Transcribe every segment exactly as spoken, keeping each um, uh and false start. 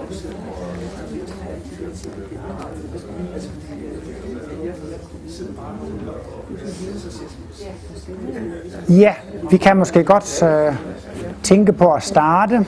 Ja, vi kan måske godt øh, tænke på at starte.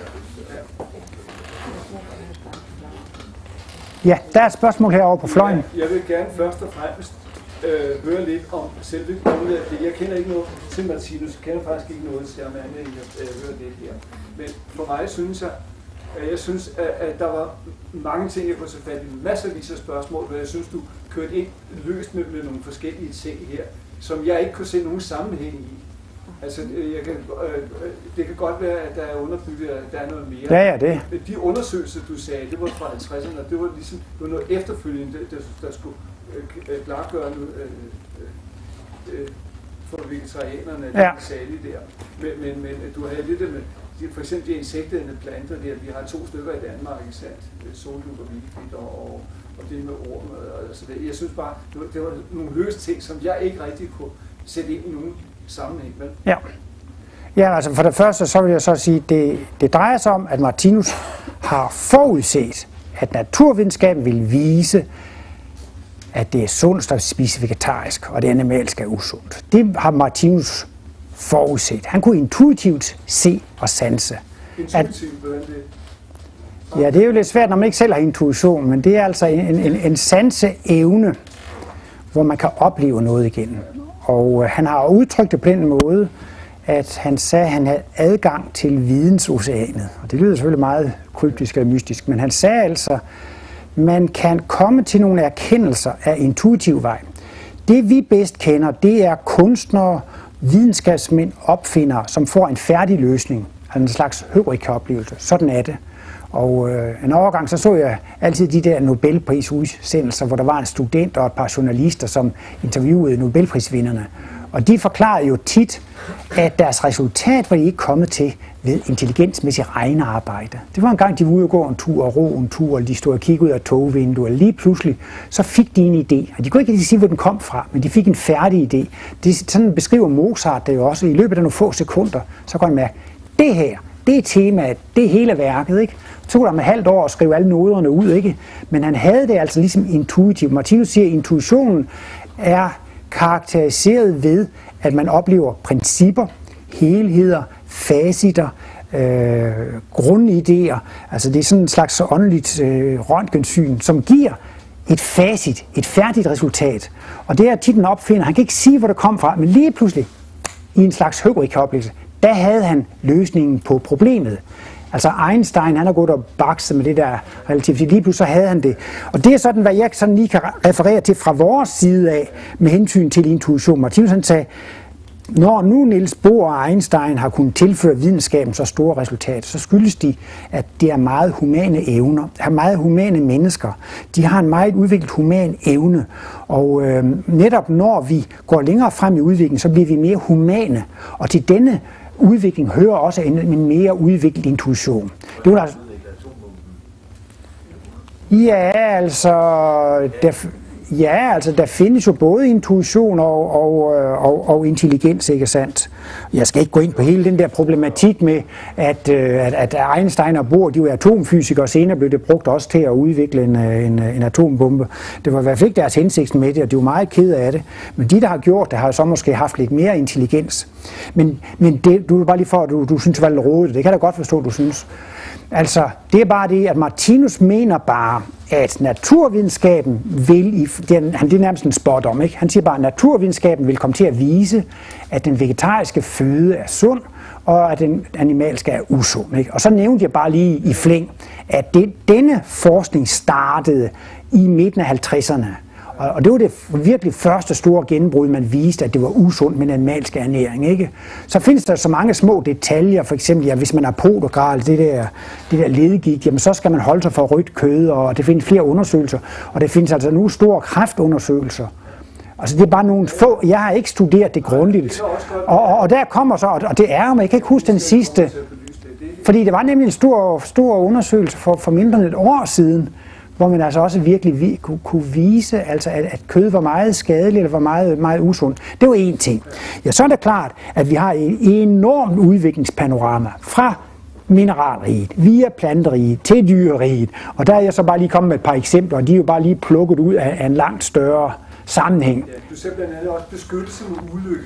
Ja, der er et spørgsmål herovre på fløjen. Jeg vil gerne først og fremmest øh, høre lidt om selve grundet af det. Jeg kender ikke noget til Martinus, jeg kender faktisk ikke noget til ham andet, end jeg øh, hører det her. Men for mig synes jeg, at jeg synes, at, at der var mange ting, jeg kunne tage fat i, masservis af spørgsmål, hvor jeg synes, du kørte ind løst med, med nogle forskellige ting her, som jeg ikke kunne se nogen sammenhæng i. Altså, jeg kan, øh, det kan godt være, at der er underbygget, at der er noget mere. Ja, ja, det. De undersøgelser, du sagde, det var fra halvtredserne, og det var ligesom det var noget efterfølgende, der, der skulle øh, klargøre noget øh, øh, for vegetarianerne, ja. Det særlige der. Men, men, men du havde lidt med, for eksempel de insektædende planter der, vi har to stykker i Danmark, ikke sandt? Soldug og vildfit og, og, og det med orm og så det. Jeg synes bare, det var, det var nogle løse ting, som jeg ikke rigtig kunne sætte ind i nogen sammenhæng med. Ja. Ja, altså for det første, så vil jeg så sige, det, det drejer sig om, at Martinus har forudset, at naturvidenskaben vil vise, at det er sundt at spise vegetarisk, og det animalske er usundt. Det har Martinus forudset. Han kunne intuitivt se og sanse. Intuitivt, hvordan det? Ja, det er jo lidt svært, når man ikke selv har intuition, men det er altså en, en, en sanseevne, hvor man kan opleve noget igen. Og han har udtrykt det på den måde, at han sagde, at han havde adgang til vidensoceanet. Og det lyder selvfølgelig meget kryptisk og mystisk, men han sagde altså, at man kan komme til nogle erkendelser af intuitiv vej. Det vi bedst kender, det er kunstnere, videnskabsmænd, opfindere, som får en færdig løsning. Altså en slags Heureka-oplevelse. Sådan er det. Og øh, en overgang så så jeg altid de der Nobelprisudsendelser, hvor der var en student og et par journalister, som interviewede Nobelprisvinderne. Og de forklarede jo tit, at deres resultat var de ikke kommet til ved intelligensmæssigt regnearbejde. Det var en gang, de var ude og gå en tur og ro en tur, og de stod og kiggede ud af togvinduet, og lige pludselig så fik de en idé. Og de kunne ikke sige, hvor den kom fra, men de fik en færdig idé. Det, sådan beskriver Mozart det jo også. I løbet af nogle få sekunder, så kan man mærke, det her, det er temaet, det er hele værket, ikke? Så tog der med halvt år at skrive alle noderne ud, ikke? Men han havde det altså ligesom intuitivt. Martinus siger, at intuitionen er karakteriseret ved, at man oplever principper, helheder, facitter, øh, grundidéer. Altså det er sådan en slags åndeligt øh, røntgensyn, som giver et facit, et færdigt resultat. Og det er tit en opfinder. Han kan ikke sige, hvor det kom fra, men lige pludselig, i en slags Heureka-oplevelse, der havde han løsningen på problemet. Altså Einstein, han har gået og bakset med det der relativitet. Lige pludselig så havde han det. Og det er sådan, hvad jeg sådan lige kan referere til fra vores side af, med hensyn til intuition. Martinus han sagde, når nu Niels Bohr og Einstein har kunnet tilføre videnskaben så store resultater, så skyldes de, at det er meget humane evner. Det er meget humane mennesker. De har en meget udviklet human evne. Og øh, netop når vi går længere frem i udviklingen, så bliver vi mere humane. Og til denne udvikling hører også en, en mere udviklet intuition. Det var altså, ja, altså, der, ja, altså, der findes jo både intuition og, og, og, og intelligens, ikke sandt? Jeg skal ikke gå ind på hele den der problematik med, at, at, at Einstein og Bohr, de var atomfysikere, og senere blev det brugt også til at udvikle en, en, en atombombe. Det var i hvert fald ikke deres hensigt med det, og de var meget kede af det. Men de, der har gjort det, har så måske haft lidt mere intelligens. Men, men det, du er bare lige for, at du, du synes, det var lidt rodet. Det kan jeg da godt forstå, du synes. Altså, det er bare det, at Martinus mener bare, at naturvidenskaben vil, i, det, er, det er nærmest en spot om, ikke? Han siger bare, at naturvidenskaben vil komme til at vise, at den vegetariske føde er sund, og at den animalske er usund, ikke? Og så nævnte jeg bare lige i flæng, at det, denne forskning startede i midten af halvtredserne. Og det var det virkelig første store gennembrud, man viste, at det var usundt med en animalsk ernæring, ikke? Så findes der så mange små detaljer, for eksempel, ja, hvis man er podogral, det der, det der ledegigt, jamen så skal man holde sig for rødt kød, og det findes flere undersøgelser, og det findes altså nu store kræftundersøgelser. Altså det er bare nogle få, jeg har ikke studeret det grundigt, og, og, og der kommer så, og det er, men jeg kan ikke huske den sidste, fordi det var nemlig en stor, stor undersøgelse for, for mindre end et år siden, hvor man altså også virkelig kunne, kunne vise, altså at, at kød var meget skadeligt eller var meget, meget usundt. Det var én ting. Ja, så er det klart, at vi har et enormt udviklingspanorama fra mineralriget, via planteriget, til dyreriget. Og der er jeg så bare lige kommet med et par eksempler, og de er jo bare lige plukket ud af, af en langt større sammenhæng. Ja, du ser blandt andet også beskyttelse mod ulykke.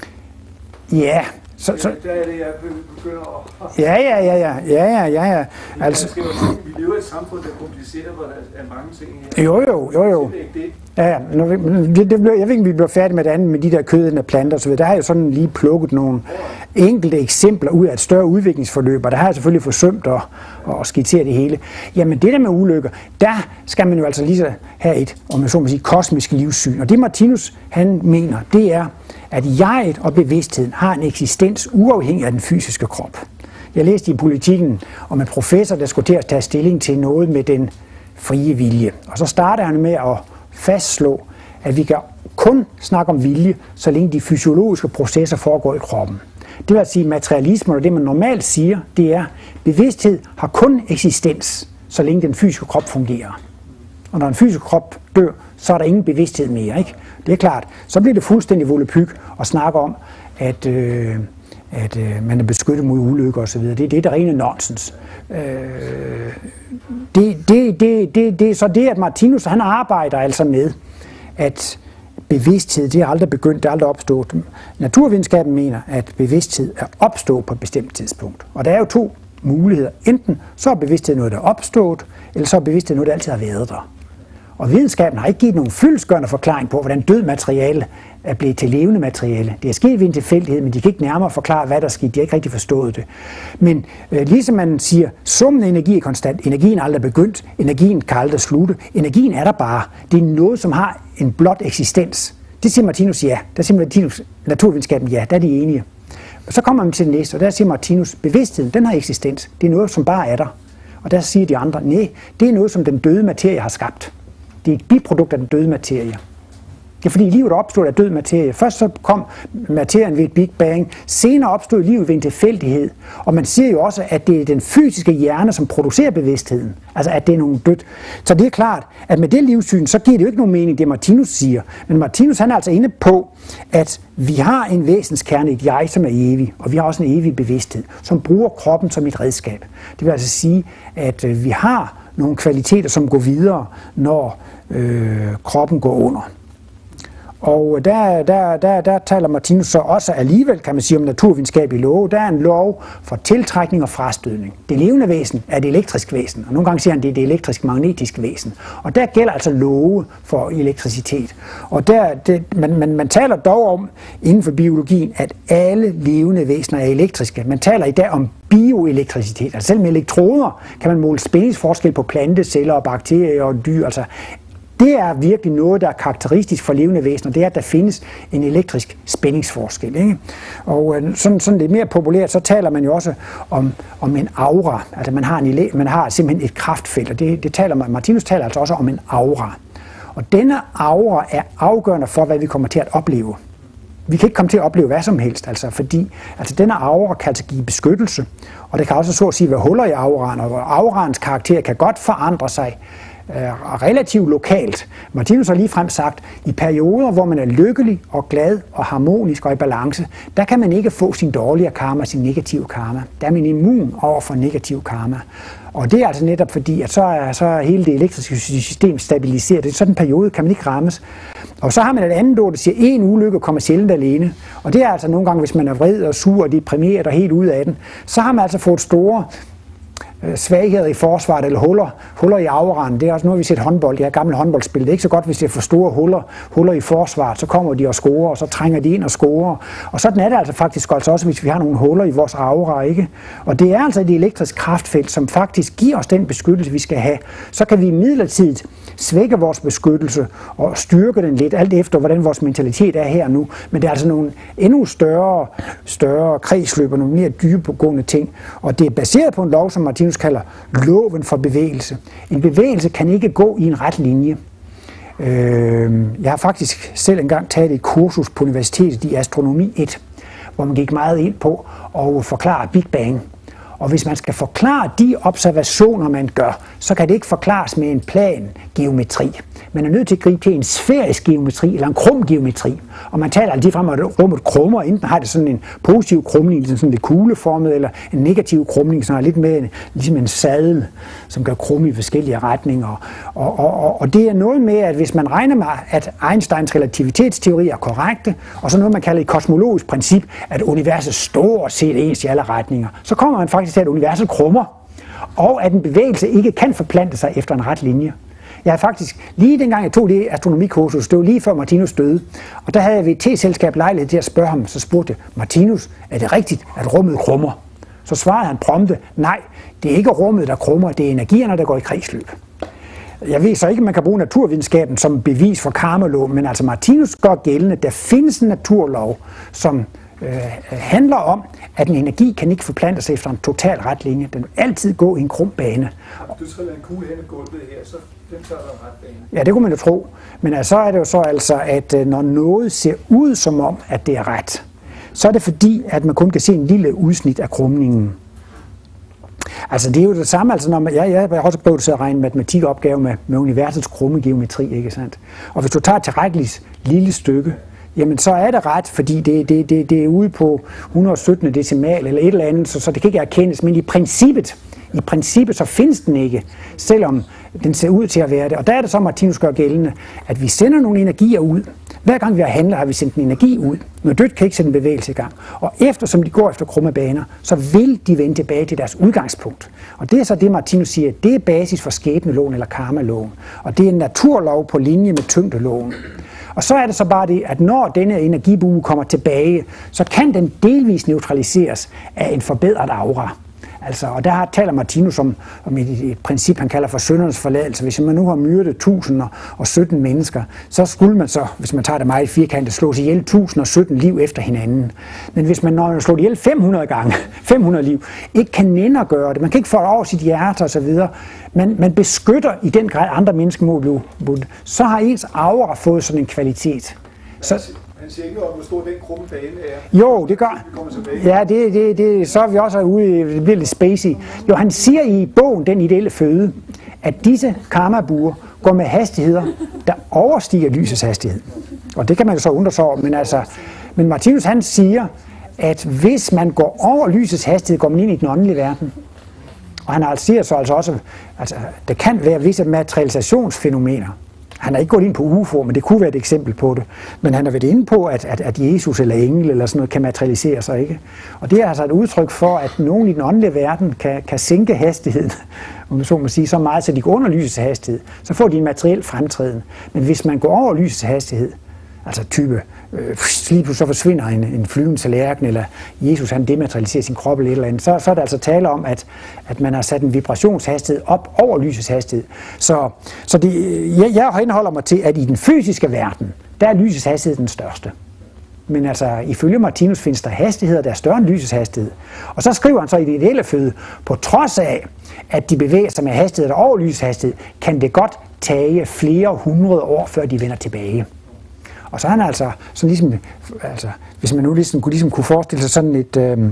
Ja. Så, så, der er det, jeg begynder at... Ja, ja, ja, ja, ja, ja, ja. Altså, vi lever i et samfund, der er kompliceret, hvor der er mange ting her. Jo, jo, jo, jo. Ja, nu, det, det blev, jeg ved ikke, vi bliver færdige med det andet, med de der kødende planter og så videre. Der har jeg jo sådan lige plukket nogle enkelte eksempler ud af et større udviklingsforløb, og der har jeg selvfølgelig forsømt at, at skitsere det hele. Jamen det der med ulykker, der skal man jo altså lige så have et, om jeg så må sige, kosmisk livssyn. Og det Martinus, han mener, det er, at jeget og bevidstheden har en eksistens uafhængig af den fysiske krop. Jeg læste i Politikken om en professor, der skulle til at tage stilling til noget med den frie vilje. Og så starter han med at fastslå, at vi kan kun snakke om vilje, så længe de fysiologiske processer foregår i kroppen. Det vil sige, at materialismen og det, man normalt siger, det er, at bevidsthed har kun eksistens, så længe den fysiske krop fungerer. Og når en fysisk krop dør, så er der ingen bevidsthed mere, ikke? Det er klart. Så bliver det fuldstændig volapyk at snakke om, at, øh, at øh, man er beskyttet mod ulykker osv. Det, det er det rene nonsens. Øh, det, det, det, det, det er så det, at Martinus han arbejder altså med, at bevidsthed, det er aldrig begyndt, det er aldrig opstået. Naturvidenskaben mener, at bevidsthed er opstået på et bestemt tidspunkt. Og der er jo to muligheder. Enten så er bevidsthed noget, der er opstået, eller så er bevidsthed noget, der altid har været der. Og videnskaben har ikke givet nogen fyldestgørende forklaring på, hvordan død materiale er blevet til levende materiale. Det er sket ved en tilfældighed, men de kan ikke nærmere forklare, hvad der skete. De har ikke rigtig forstået det. Men øh, ligesom man siger, summen af energi er konstant. Energien er aldrig begyndt. Energien kan aldrig slutte. Energien er der bare. Det er noget, som har en blot eksistens. Det siger Martinus ja. Der siger Martinus, naturvidenskaben ja. Der er de enige. Og så kommer man til det næste, og der siger Martinus, bevidstheden, den har eksistens. Det er noget, som bare er der. Og der siger de andre, nej, det er noget, som den døde materie har skabt. Det er et biprodukt af den døde materie. Det er fordi livet opstod af død materie. Først så kom materien ved et Big Bang, senere opstod livet ved en tilfældighed. Og man siger jo også, at det er den fysiske hjerne, som producerer bevidstheden. Altså at det er nogen dødt. Så det er klart, at med det livssyn, så giver det jo ikke nogen mening, det Martinus siger. Men Martinus han er altså inde på, at vi har en væsenskerne, et jeg, som er evig. Og vi har også en evig bevidsthed, som bruger kroppen som et redskab. Det vil altså sige, at vi har nogle kvaliteter, som går videre, når øh, kroppen går under. Og der, der, der, der taler Martinus så også alligevel, kan man sige, om naturvidenskabelig lov. Der er en lov for tiltrækning og frastødning. Det levende væsen er det elektrisk væsen, og nogle gange siger han, det er det elektrisk-magnetiske væsen. Og der gælder altså love for elektricitet. Og der, det, man, man, man taler dog om, inden for biologien, at alle levende væsener er elektriske. Man taler i dag om bioelektricitet. Altså selv med elektroder kan man måle spændingsforskel på planteceller og bakterier og dyr. Altså det er virkelig noget, der er karakteristisk for levende væsener, det er, at der findes en elektrisk spændingsforskel. Ikke? Og sådan, sådan lidt mere populært, så taler man jo også om, om en aura. Altså man har, en, man har simpelthen et kraftfelt, og det, det taler man, Martinus taler altså også om en aura. Og denne aura er afgørende for, hvad vi kommer til at opleve. Vi kan ikke komme til at opleve hvad som helst, altså fordi altså denne aura kan altså give beskyttelse, og det kan også så at sige være huller i auraen, og auraens karakter kan godt forandre sig relativt lokalt. Martinus har ligefrem sagt, i perioder, hvor man er lykkelig og glad og harmonisk og i balance, der kan man ikke få sin dårlige karma, sin negative karma. Der er man immun over for negativ karma. Og det er altså netop fordi, at så er, så er hele det elektriske system stabiliseret. I sådan en periode kan man ikke rammes. Og så har man et andet ord, der siger, at en ulykke kommer sjældent alene. Og det er altså nogle gange, hvis man er vred og sur og deprimeret og helt ude af den, så har man altså fået store svagheder i forsvaret eller huller, huller i auraen. Det er også noget, vi ser håndbold. Det er gamle håndboldspil. Det er ikke så godt, hvis det er for store huller, huller i forsvaret. Så kommer de og scorer, og så trænger de ind og scorer. Og sådan er det altså faktisk også, hvis vi har nogle huller i vores aura, ikke? Og det er altså et elektrisk kraftfelt, som faktisk giver os den beskyttelse, vi skal have. Så kan vi midlertidigt svække vores beskyttelse og styrke den lidt, alt efter hvordan vores mentalitet er her nu. Men det er altså nogle endnu større, større kredsløb og nogle mere dybegående ting. Og det er baseret på en lov, som Martinus kalder loven for bevægelse. En bevægelse kan ikke gå i en ret linje. Jeg har faktisk selv engang taget et kursus på universitetet i astronomi et, hvor man gik meget ind på at forklare Big Bang. Og hvis man skal forklare de observationer, man gør, så kan det ikke forklares med en plan geometri. Man er nødt til at gribe til en sfærisk geometri eller en krum geometri. Og man taler altid frem, at rummet krummer. Enten har det sådan en positiv krumning, sådan lidt kugleformet, eller en negativ krumning, som er lidt mere ligesom en sadel, som kan krumme i forskellige retninger. Og, og, og, og det er noget med, at hvis man regner med, at Einsteins relativitetsteori er korrekte, og så noget, man kalder et kosmologisk princip, at universet stort set ens i alle retninger, så kommer man faktisk til, at universet krummer, og at en bevægelse ikke kan forplante sig efter en ret linje. Jeg havde faktisk, lige dengang jeg tog det astronomikursus, det var lige før Martinus døde, og der havde jeg ved et te-selskab lejlighed til at spørge ham, så spurgte Martinus, er det rigtigt, at rummet krummer? Så svarede han prompte, nej, det er ikke rummet, der krummer, det er energierne, der går i kredsløb. Jeg ved så ikke, at man kan bruge naturvidenskaben som bevis for karmaloven, men altså Martinus gør gældende, der findes en naturlov, som øh, handler om, at en energi kan ikke forplante sig efter en total ret linje. Den vil altid gå i en krum bane. Du triller en kugle hen i gulvet her, så den tager der en ret bane. Ja, det kunne man jo tro. Men altså, så er det jo så altså, at når noget ser ud som om, at det er ret, så er det fordi, at man kun kan se en lille udsnit af krumningen. Altså det er jo det samme, altså når man, jeg, jeg har også prøvet at regne matematikopgave med, med universets krumme geometri, ikke sandt? Og hvis du tager et tilrækkeligt lille stykke, jamen så er det ret, fordi det, det, det, det er ude på et hundrede og sytten decimal eller et eller andet, så, så det kan ikke erkendes, men i princippet, i princippet så findes den ikke, selvom den ser ud til at være det. Og der er det så, Martinus gør gældende, at vi sender nogle energier ud. Hver gang vi har handlet, har vi sendt en energi ud. Noget dødt kan ikke sætte en bevægelse i gang. Og eftersom de går efter krumme baner, så vil de vende tilbage til deres udgangspunkt. Og det er så det, Martinus siger, det er basis for skæbneloven eller karmaloven. Og det er en naturlov på linje med tyngdeloven. Og så er det så bare det, at når denne energibue kommer tilbage, så kan den delvis neutraliseres af en forbedret aura. Altså, og der taler Martinus om, om et, et princip, han kalder for syndernes forladelse. Hvis man nu har myrdet tusind og sytten mennesker, så skulle man så, hvis man tager det meget firkantet, slå sig ihjel tusind og sytten liv efter hinanden. Men hvis man, når man slår ihjel fem hundrede gange, fem hundrede liv, ikke kan nænde at gøre det, man kan ikke få det over sit hjerte osv., men man beskytter i den grad andre mennesker mod blod, så har ens aura fået sådan en kvalitet. Så, han siger ikke om, hvor stor den krumme bane er. Jo, det gør. Ja, det, det, det, så er vi også ude, det bliver lidt spacey. Jo, han siger i bogen, Den ideelle føde, at disse karmabuer går med hastigheder, der overstiger lysets hastighed. Og det kan man jo så undre sig over, men altså, men Martinus han siger, at hvis man går over lysets hastighed, går man ind i den åndelige verden. Og han siger så altså også, altså, der kan være visse materialisationsfænomener. Han har ikke gået ind på U F O, men det kunne være et eksempel på det. Men han har været inde på, at, at, at Jesus eller engel eller sådan noget kan materialisere sig, ikke? Og det er altså et udtryk for, at nogen i den åndelige verden kan, kan sænke hastigheden, om man så må sige, så meget, så de går under lysets hastighed. Så får de en materiel fremtræden. Men hvis man går over lysets hastighed, altså type, øh, lige pludselig så forsvinder en, en flyvende tallerken, eller Jesus han dematerialiserer sin krop eller et eller andet, så, så er der altså tale om, at, at man har sat en vibrationshastighed op over lysets hastighed. Så, så det, jeg, jeg henholder mig til, at i den fysiske verden, der er lysets hastighed den største. Men altså, ifølge Martinus findes der hastigheder, der er større end lysets hastighed. Og så skriver han så i det ideelle føde, på trods af, at de bevæger sig med hastigheder over lysets hastighed, kan det godt tage flere hundrede år, før de vender tilbage. Og så er han altså, sådan ligesom, altså, hvis man nu ligesom kunne, ligesom kunne forestille sig sådan et, øh,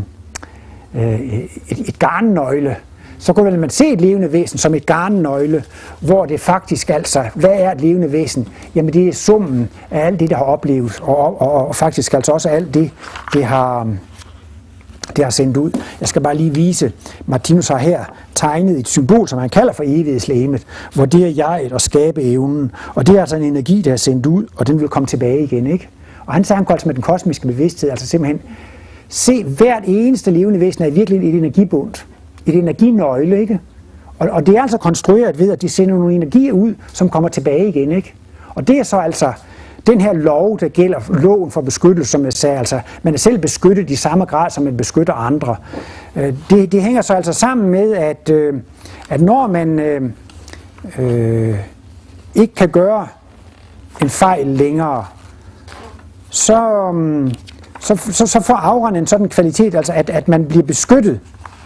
et, et garnnøgle, så kunne man se et levende væsen som et garnnøgle, hvor det faktisk altså, hvad er et levende væsen? Jamen det er summen af alt det, der har oplevet, og, og, og, og faktisk altså også alt det, det har, det har sendt ud. Jeg skal bare lige vise, Martinus har her tegnet et symbol, som han kalder for evighedslegemet, hvor det er jeget og skabeevnen, og det er altså en energi, der er sendt ud, og den vil komme tilbage igen, ikke? Og han sammengår altså med den kosmiske bevidsthed, altså simpelthen, se, hvert eneste levende væsen er i virkeligheden et energibund, et energinøgle, ikke? Og, og det er altså konstrueret ved, at de sender nogle energier ud, som kommer tilbage igen, ikke? Og det er så altså den her lov, der gælder loven for beskyttelse, som jeg sagde, altså man er selv beskyttet i samme grad, som man beskytter andre. Det, det hænger så altså sammen med, at, at når man øh, øh, ikke kan gøre en fejl længere, så, så, så, så får auraen en sådan kvalitet, altså at, at man bliver beskyttet.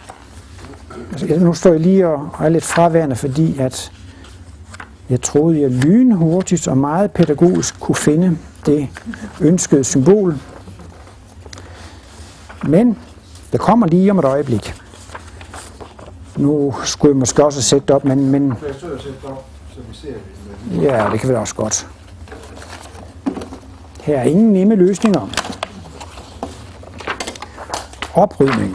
Altså, nu står jeg lige og er lidt fraværende, fordi at jeg troede, jeg lynhurtigt og meget pædagogisk kunne finde det ønskede symbol. Men det kommer lige om et øjeblik. Nu skulle jeg måske også sætte det op, men... men så vi ser det. Ja, det kan være også godt. Her er ingen nemme løsninger. Oprydning.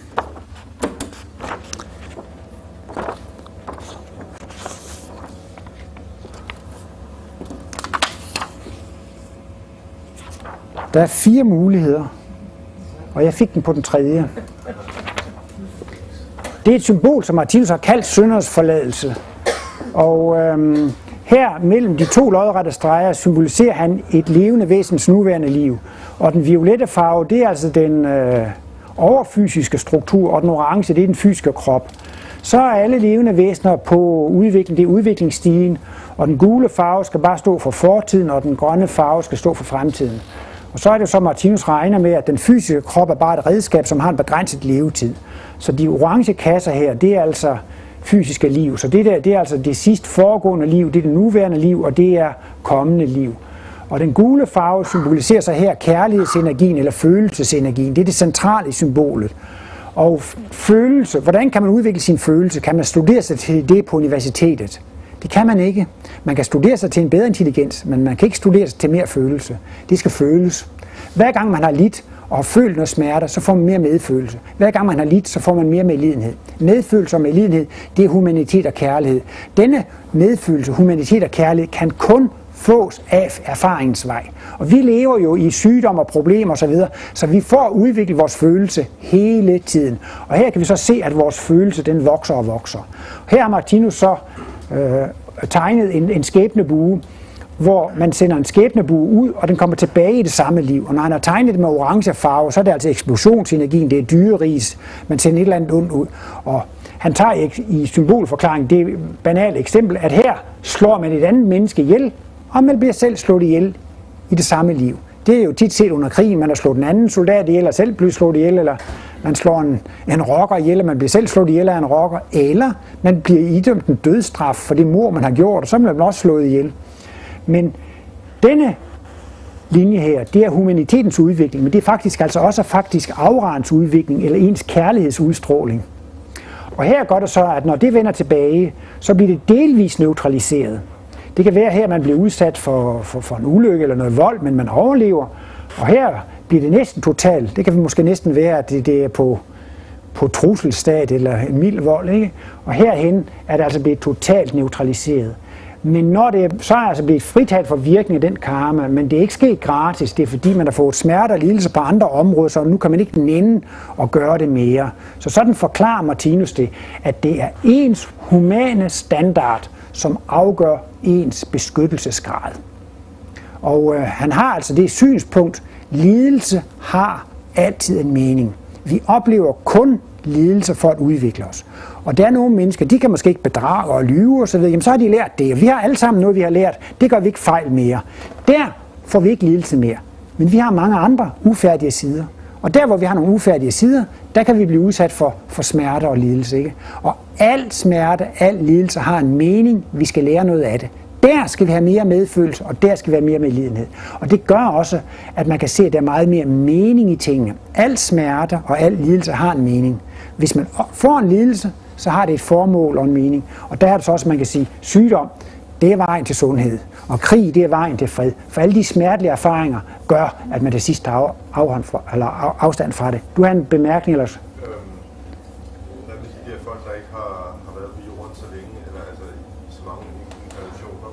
Der er fire muligheder, og jeg fik den på den tredje. Det er et symbol, som Martinus har kaldt synders forladelse. Og øhm, her mellem de to lodrette streger symboliserer han et levende væsens nuværende liv. Og den violette farve, det er altså den øh, overfysiske struktur, og den orange, det er den fysiske krop. Så er alle levende væsener på udvikling, det er udviklingsstigen, og den gule farve skal bare stå for fortiden, og den grønne farve skal stå for fremtiden. Og så er det så, Martinus regner med, at den fysiske krop er bare et redskab, som har en begrænset levetid. Så de orange kasser her, det er altså fysiske liv. Så det der, det er altså det sidst foregående liv, det er det nuværende liv, og det er kommende liv. Og den gule farve symboliserer så her kærlighedsenergien eller følelsesenergien. Det er det centrale i symbolet. Og følelse, hvordan kan man udvikle sin følelse? Kan man studere sig til det på universitetet? Det kan man ikke. Man kan studere sig til en bedre intelligens, men man kan ikke studere sig til mere følelse. Det skal føles. Hver gang man har lidt og har følt noget smerte, så får man mere medfølelse. Hver gang man har lidt, så får man mere medlidenhed. Medfølelse og medlidenhed, det er humanitet og kærlighed. Denne medfølelse, humanitet og kærlighed kan kun fås af erfaringens vej. Og vi lever jo i sygdom og problemer osv., så, så vi får udviklet vores følelse hele tiden. Og her kan vi så se, at vores følelse den vokser og vokser. Her har Martinus så øh, tegnet en, en skæbnebue, hvor man sender en skæbnebue ud, og den kommer tilbage i det samme liv. Og når han har tegnet det med orange farve, så er det altså eksplosionsenergien, det er dyreris, man sender et eller andet ondt ud. Og han tager i symbolforklaringen det banale eksempel, at her slår man et andet menneske ihjel, og man bliver selv slået ihjel i det samme liv. Det er jo tit set under krigen, man har slået en anden soldat ihjel, og selv bliver slået ihjel, eller man slår en, en rocker ihjel, og man bliver selv slået ihjel af en rocker, eller man bliver idømt en dødsstraf for det mord, man har gjort, og så bliver man også slået ihjel. Men denne linje her, det er humanitetens udvikling, men det er faktisk altså også faktisk auraens udvikling, eller ens kærlighedsudstråling. Og her gør det så, at når det vender tilbage, så bliver det delvis neutraliseret. Det kan være her, at man bliver udsat for, for, for en ulykke eller noget vold, men man overlever. Og her bliver det næsten totalt. Det kan måske næsten være, at det, det er på, på trusselstat eller en mild vold, ikke? Og herhen er det altså blevet totalt neutraliseret. Men når det så er altså blevet fritalt for virkning af den karma, men det er ikke sket gratis, det er fordi man har fået smerte og lidelse på andre områder, så nu kan man ikke nænde og gøre det mere. Så sådan forklarer Martinus det, at det er ens humane standard, som afgør ens beskyttelsesgrad. Og øh, han har altså det synspunkt, lidelse har altid en mening. Vi oplever kun lidelse for at udvikle os. Og der er nogle mennesker, de kan måske ikke bedrage og lyve og så videre, jamen så har de lært det. Vi har alle sammen noget, vi har lært. Det gør vi ikke fejl mere. Der får vi ikke lidelse mere. Men vi har mange andre ufærdige sider. Og der, hvor vi har nogle ufærdige sider, der kan vi blive udsat for, for smerte og lidelse. Ikke? Og al smerte, al lidelse har en mening. Vi skal lære noget af det. Der skal vi have mere medfølelse, og der skal vi have mere medlidenhed. Og det gør også, at man kan se, at der er meget mere mening i tingene. Al smerte og al lidelse har en mening. Hvis man får en lidelse, så har det et formål og en mening. Og der er det så også, man kan sige, sygdom, det er vejen til sundhed. Og krig, det er vejen til fred. For alle de smertelige erfaringer gør, at man til sidst tager af, eller afstand fra det. Du har en bemærkning ellers? Øhm, hvad vil sige, det er folk, der ikke har, har været på jorden så længe, eller altså i så mange inkarnationer.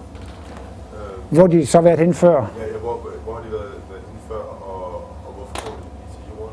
Øhm, hvor de så været henne før? Ja, ja hvor, hvor har de været, været henne før, og, og hvorfor kommer de til jorden?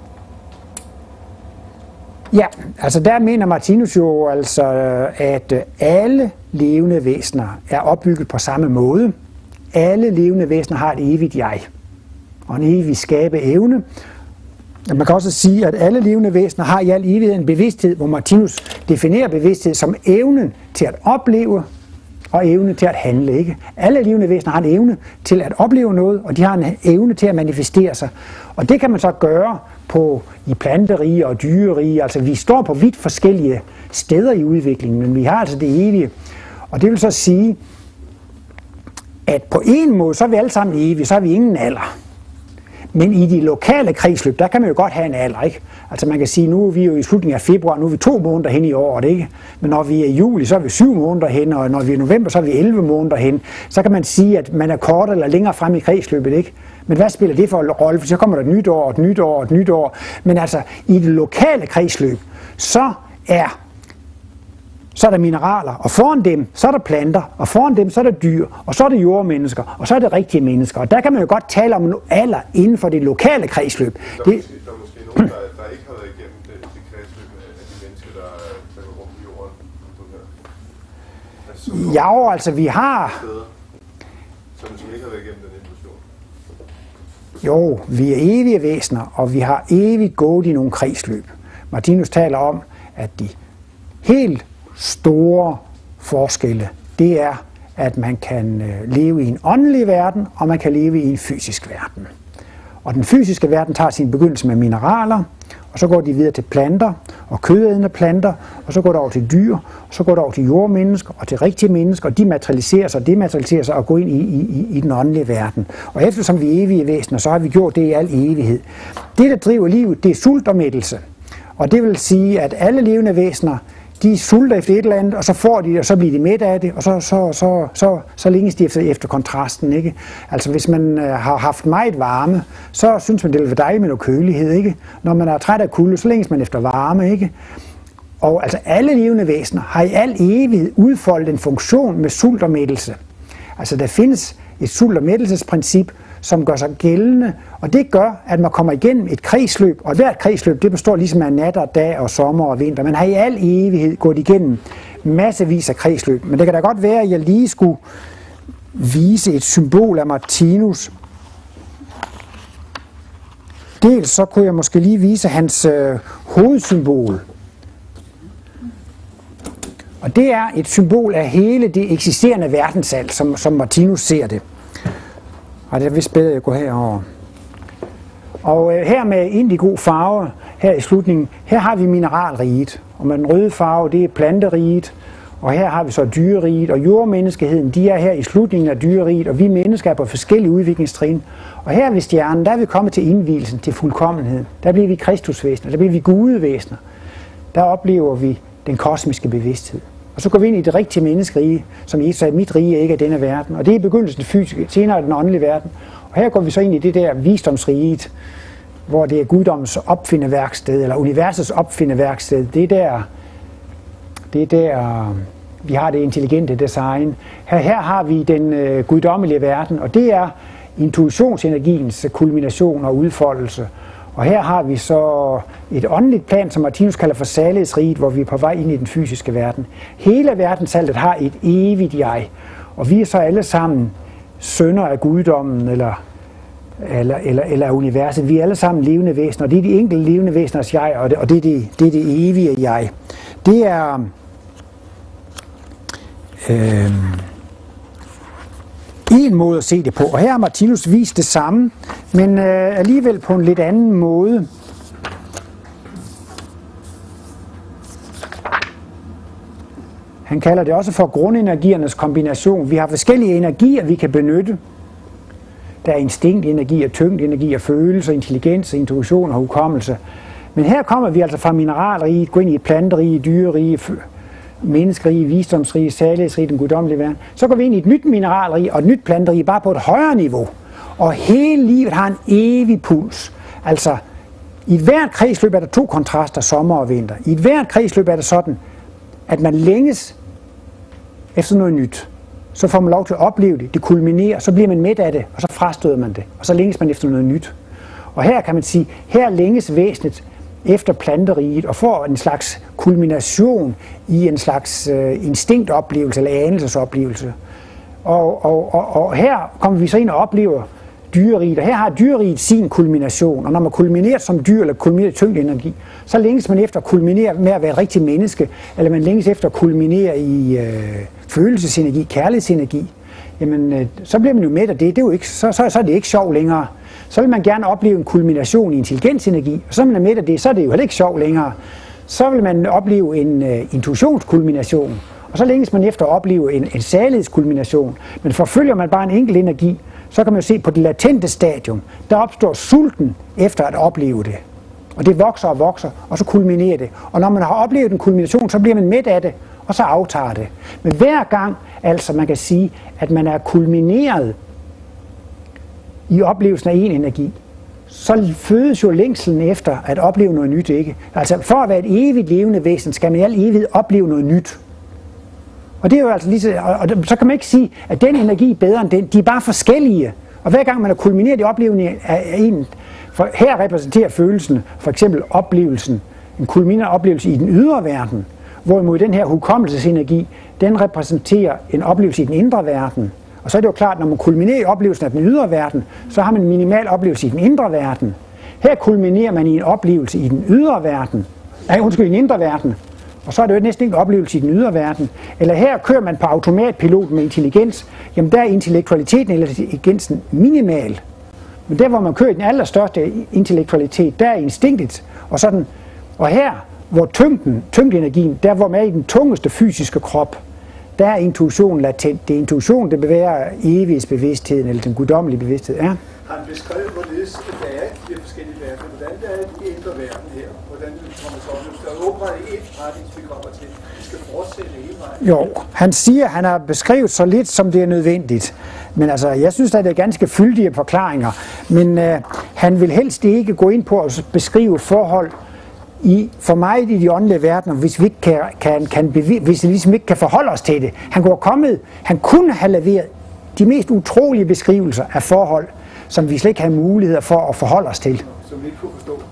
Ja, altså der mener Martinus jo altså, at alle levende væsener er opbygget på samme måde. Alle levende væsener har et evigt jeg, og en evig skabeevne. Man kan også sige, at alle levende væsener har i al evighed en bevidsthed, hvor Martinus definerer bevidsthed som evnen til at opleve og evne til at handle. Ikke? Alle levende væsener har en evne til at opleve noget, og de har en evne til at manifestere sig. Og det kan man så gøre på, i planterige og dyrerige. Altså vi står på vidt forskellige steder i udviklingen, men vi har altså det evige. Og det vil så sige, at på en måde, så er vi alle sammen evige, så har vi ingen alder. Men i de lokale kredsløb, der kan man jo godt have en alder, ikke? Altså man kan sige, nu er vi jo i slutningen af februar, nu er vi to måneder hen i året, ikke? Men når vi er i juli, så er vi syv måneder hen, og når vi er i november, så er vi elleve måneder hen. Så kan man sige, at man er kortere eller længere frem i kredsløbet, ikke? Men hvad spiller det for en rolle? For så kommer der et nyt år, et nyt år, et nyt år. Men altså, i det lokale kredsløb, så er, så er der mineraler, og foran dem, så er der planter, og foran dem, så er der dyr, og så er det jordmennesker, og så er det rigtige mennesker. Og der kan man jo godt tale om en alder inden for det lokale kredsløb. Der er, det, måske, der er måske nogen, der, der ikke har været igennem det, det kredsløb af de mennesker, der, der går rundt på jorden. Altså, ja, altså vi har... Steder, som, som ikke har været igennem den evolution. Jo, vi er evige væsener, og vi har evigt gået i nogle kredsløb. Martinus taler om, at de helt store forskelle, det er, at man kan leve i en åndelig verden, og man kan leve i en fysisk verden. Og den fysiske verden tager sin begyndelse med mineraler, og så går de videre til planter og kødædende planter, og så går det over til dyr, og så går det over til jordmennesker og til rigtige mennesker, og de materialiserer sig og dematerialiserer sig og går ind i, i, i den åndelige verden. Og eftersom vi er evige væsener, så har vi gjort det i al evighed. Det, der driver livet, det er sult og mættelse. Og det vil sige, at alle levende væsener, de sulter efter et eller andet, og så får de det, og så bliver de mæt af det, og så, så, så, så, så længes de efter, efter kontrasten, ikke? Altså hvis man øh, har haft meget varme, så synes man, det vil være dejligt med noget kølighed, ikke? Når man er træt af kulde, så længes man efter varme, ikke? Og altså alle levende væsener har i al evighed udfoldet en funktion med sult og mættelse. Altså der findes et sult- og mættelsesprincip, som gør sig gældende, og det gør, at man kommer igennem et kredsløb, og hvert kredsløb, det består ligesom af nat og dag og sommer og vinter. Man har i al evighed gået igennem massevis af kredsløb, men det kan da godt være, at jeg lige skulle vise et symbol af Martinus. Dels så kunne jeg måske lige vise hans øh, hovedsymbol. Og det er et symbol af hele det eksisterende verdensal, som, som Martinus ser det. Og det er vist bedre, at jeg går herover. Og øh, her med indigo farve, her i slutningen, her har vi mineralriget. Og med den røde farve, det er planteriget. Og her har vi så dyreriget. Og jordmenneskeheden, de er her i slutningen af dyreriget. Og vi mennesker er på forskellige udviklingstrin. Og her ved stjernen, der er vi kommet til indvielsen, til fuldkommenhed. Der bliver vi kristusvæsener, der bliver vi gudevæsener. Der oplever vi den kosmiske bevidsthed. Og så går vi ind i det rigtige menneskerige, som Jesus sagde, mit rige er ikke af denne verden. Og det er begyndelsen til fysiske, senere den åndelige verden. Og her går vi så ind i det der visdomsriget, hvor det er guddommens opfindeværksted, eller universets opfindeværksted. Det er der, det er der vi har det intelligente design. Her, her har vi den øh, guddommelige verden, og det er intuitionsenergiens kulmination og udfoldelse. Og her har vi så et åndeligt plan, som Martinus kalder for salighedsriget, hvor vi er på vej ind i den fysiske verden. Hele verdensaltet har et evigt jeg, og vi er så alle sammen sønner af guddommen eller, eller, eller, eller universet. Vi er alle sammen levende væsener, og det er de enkelte levende væseners jeg, og det, og det, er, det, det er det evige jeg. Det er øh, en måde at se det på, og her har Martinus vist det samme, men øh, alligevel på en lidt anden måde. Han kalder det også for grundenergiernes kombination. Vi har forskellige energier, vi kan benytte. Der er instinktenergi, tyngdenergi, følelse, intelligens, intuition og hukommelse. Men her kommer vi altså fra mineralriget, går ind i planterige, dyrerige, menneskerige, visdomsrige, salighedsrige, den guddommelige verden. Så går vi ind i et nyt mineralrige og et nyt planterige, bare på et højere niveau. Og hele livet har en evig puls. Altså, i et hvert kredsløb er der to kontraster, sommer og vinter. I et hvert kredsløb er det sådan, at man længes efter noget nyt. Så får man lov til at opleve det, det kulminerer, så bliver man mæt af det, og så frastøder man det. Og så længes man efter noget nyt. Og her kan man sige, her længes væsenet efter planteriget og får en slags kulmination i en slags øh, instinktoplevelse eller anelsesoplevelse. Og, og, og, og her kommer vi så ind og oplever dyreriget, og her har dyreriget sin kulmination, og når man kulminerer som dyr eller kulminerer tyngdenergi, så længes man efter at kulminere med at være et rigtigt menneske, eller man længes efter at kulminere i øh, følelsesenergi, kærlighedsenergi. Jamen, øh, så bliver man jo med af det, det er jo ikke, så, så, så er det ikke sjov længere. Så vil man gerne opleve en kulmination i intelligensenergi, og så er man med af det, så er det jo heller ikke sjov længere. Så vil man opleve en uh, intuitionskulmination, og så længes man efter at opleve en, en salighedskulmination. Men forfølger man bare en enkelt energi, så kan man jo se på det latente stadium, der opstår sulten efter at opleve det. Og det vokser og vokser, og så kulminerer det. Og når man har oplevet en kulmination, så bliver man mæt af det, og så aftager det. Men hver gang, altså man kan sige, at man er kulmineret i oplevelsen af en energi, så fødes jo længslen efter at opleve noget nyt, ikke? Altså for at være et evigt levende væsen, skal man i al evighed opleve noget nyt. Og det er jo altså lige så, og så kan man ikke sige, at den energi er bedre end den. De er bare forskellige. Og hver gang man er kulmineret i oplevelsen af en, for her repræsenterer følelsen for eksempel oplevelsen, en kulminerende oplevelse i den ydre verden, hvorimod den her hukommelsesenergi, den repræsenterer en oplevelse i den indre verden. Og så er det jo klart, at når man kulminerer i oplevelsen af den ydre verden, så har man en minimal oplevelse i den indre verden. Her kulminerer man i en oplevelse i den ydre verden. Nej, undskyld, i den indre verden. Og så er det jo næsten ikke en oplevelse i den ydre verden. Eller her kører man på automatpilot med intelligens. Jamen der er intellektualiteten eller intelligensen minimal. Men der, hvor man kører i den allerstørste intellektualitet, der er instinktet. Og, sådan. Og her, hvor tyngden, tyngdenergien, der hvor man er i den tungeste fysiske krop, der er intuitionen latent. Det er intuitionen, der bevæger evighedsbevidstheden, eller den guddommelige bevidsthed. Ja. Han beskrev, hvorledes det er i de forskellige verdener, hvordan det er i indre verden her, hvordan det kommer til at der er åbenbart et retning, vi kommer til. Vi skal fortsætte hele vejen. Jo, han siger, at han har beskrevet så lidt, som det er nødvendigt. Men altså, jeg synes, at det er ganske fyldige forklaringer. Men øh, han vil helst ikke gå ind på at beskrive forhold i, for mig i de åndelige verdener, hvis vi ikke kan, kan, kan bevi- hvis vi ligesom ikke kan forholde os til det. Han kunne have kommet, han kunne have leveret de mest utrolige beskrivelser af forhold, som vi slet ikke havde muligheder for at forholde os til. Som vi ikke kunne forstå.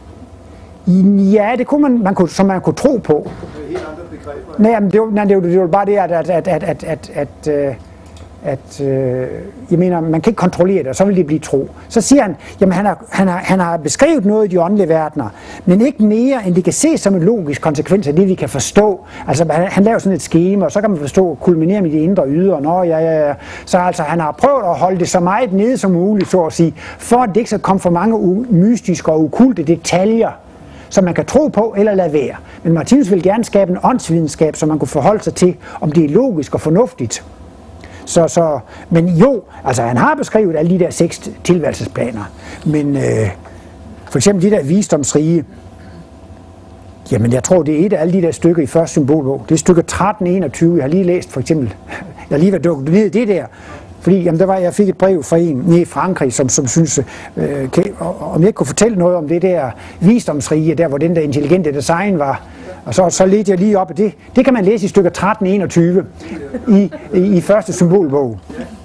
Ja, det kunne man, man kunne, som man kunne tro på. Det er helt andre begreber. Nej, men det var, nej, det var, det var bare det, at, at, at, at, at, at, at, at at øh, jeg mener, man kan ikke kontrollere det, og så vil det blive tro. Så siger han, jamen han har, han har, han har beskrevet noget i de åndelige verdener, men ikke mere, end det kan ses som en logisk konsekvens af det, vi kan forstå. Altså han, han laver sådan et skema, og så kan man forstå, kulminere med de indre ydre. Nå, ja, ja, ja. Så altså, han har prøvet at holde det så meget nede som muligt, så at sige, for at det ikke skal komme for mange mystiske og okulte detaljer, som man kan tro på eller lade være. Men Martinus vil gerne skabe en åndsvidenskab, så man kunne forholde sig til, om det er logisk og fornuftigt. Så, så, men jo, altså han har beskrevet alle de der seks tilværelsesplaner, men øh, for eksempel de der visdomsrige, jamen jeg tror det er et af alle de der stykker i første symbolbog, det er stykke tretten enogtyve, jeg har lige læst for eksempel, jeg har lige været dukket ned det der, fordi jamen, der var, jeg fik et brev fra en nede i Frankrig, som, som synes, øh, kan, om jeg ikke kunne fortælle noget om det der visdomsrige, der hvor den der intelligente design var. Og så, så ledte jeg lige op, det, det kan man læse i stykker tretten enogtyve i, i, i første symbolbog.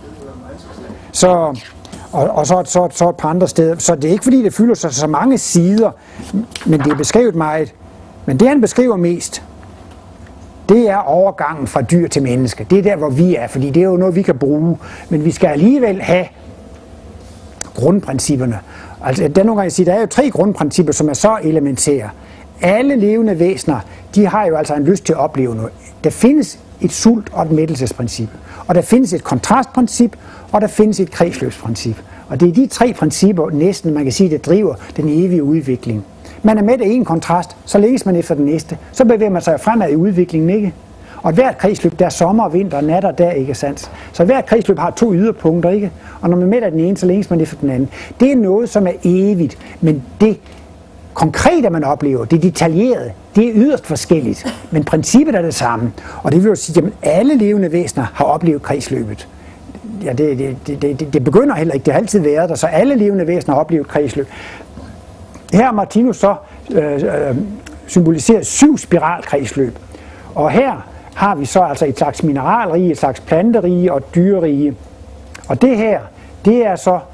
Så, og og så, så, så et par andre steder. Så det er ikke fordi, det fylder sig så mange sider, men det er beskrevet meget. Men det han beskriver mest, det er overgangen fra dyr til menneske. Det er der, hvor vi er, fordi det er jo noget, vi kan bruge. Men vi skal alligevel have grundprincipperne. Altså, der, nogle gange siger, der er jo tre grundprincipper, som er så elementære. Alle levende væsener, de har jo altså en lyst til at opleve noget. Der findes et sult- og et mættelsesprincip, og der findes et kontrastprincip, og der findes et kredsløbsprincip. Og det er de tre principper, næsten man kan sige, der driver den evige udvikling. Man er med af en kontrast, så længes man efter den næste, så bevæger man sig fremad i udviklingen, ikke? Og hvert kredsløb, der er sommer og vinter, nat og dag, ikke sandt? Så hvert kredsløb har to yderpunkter, ikke? Og når man er med af den ene, så længes man efter den anden. Det er noget, som er evigt, men det konkrete, man oplever, det detaljerede, det er yderst forskelligt, men princippet er det samme. Og det vil jo sige, at alle levende væsener har oplevet kredsløbet. Ja, det, det, det, det begynder heller ikke, det har altid været der, så alle levende væsener har oplevet kredsløb. Her har Martinus så øh, øh, symboliseret syv spiralkredsløb, og her har vi så altså et slags mineralrige, et slags planterige og dyrerige. Og det her, det er så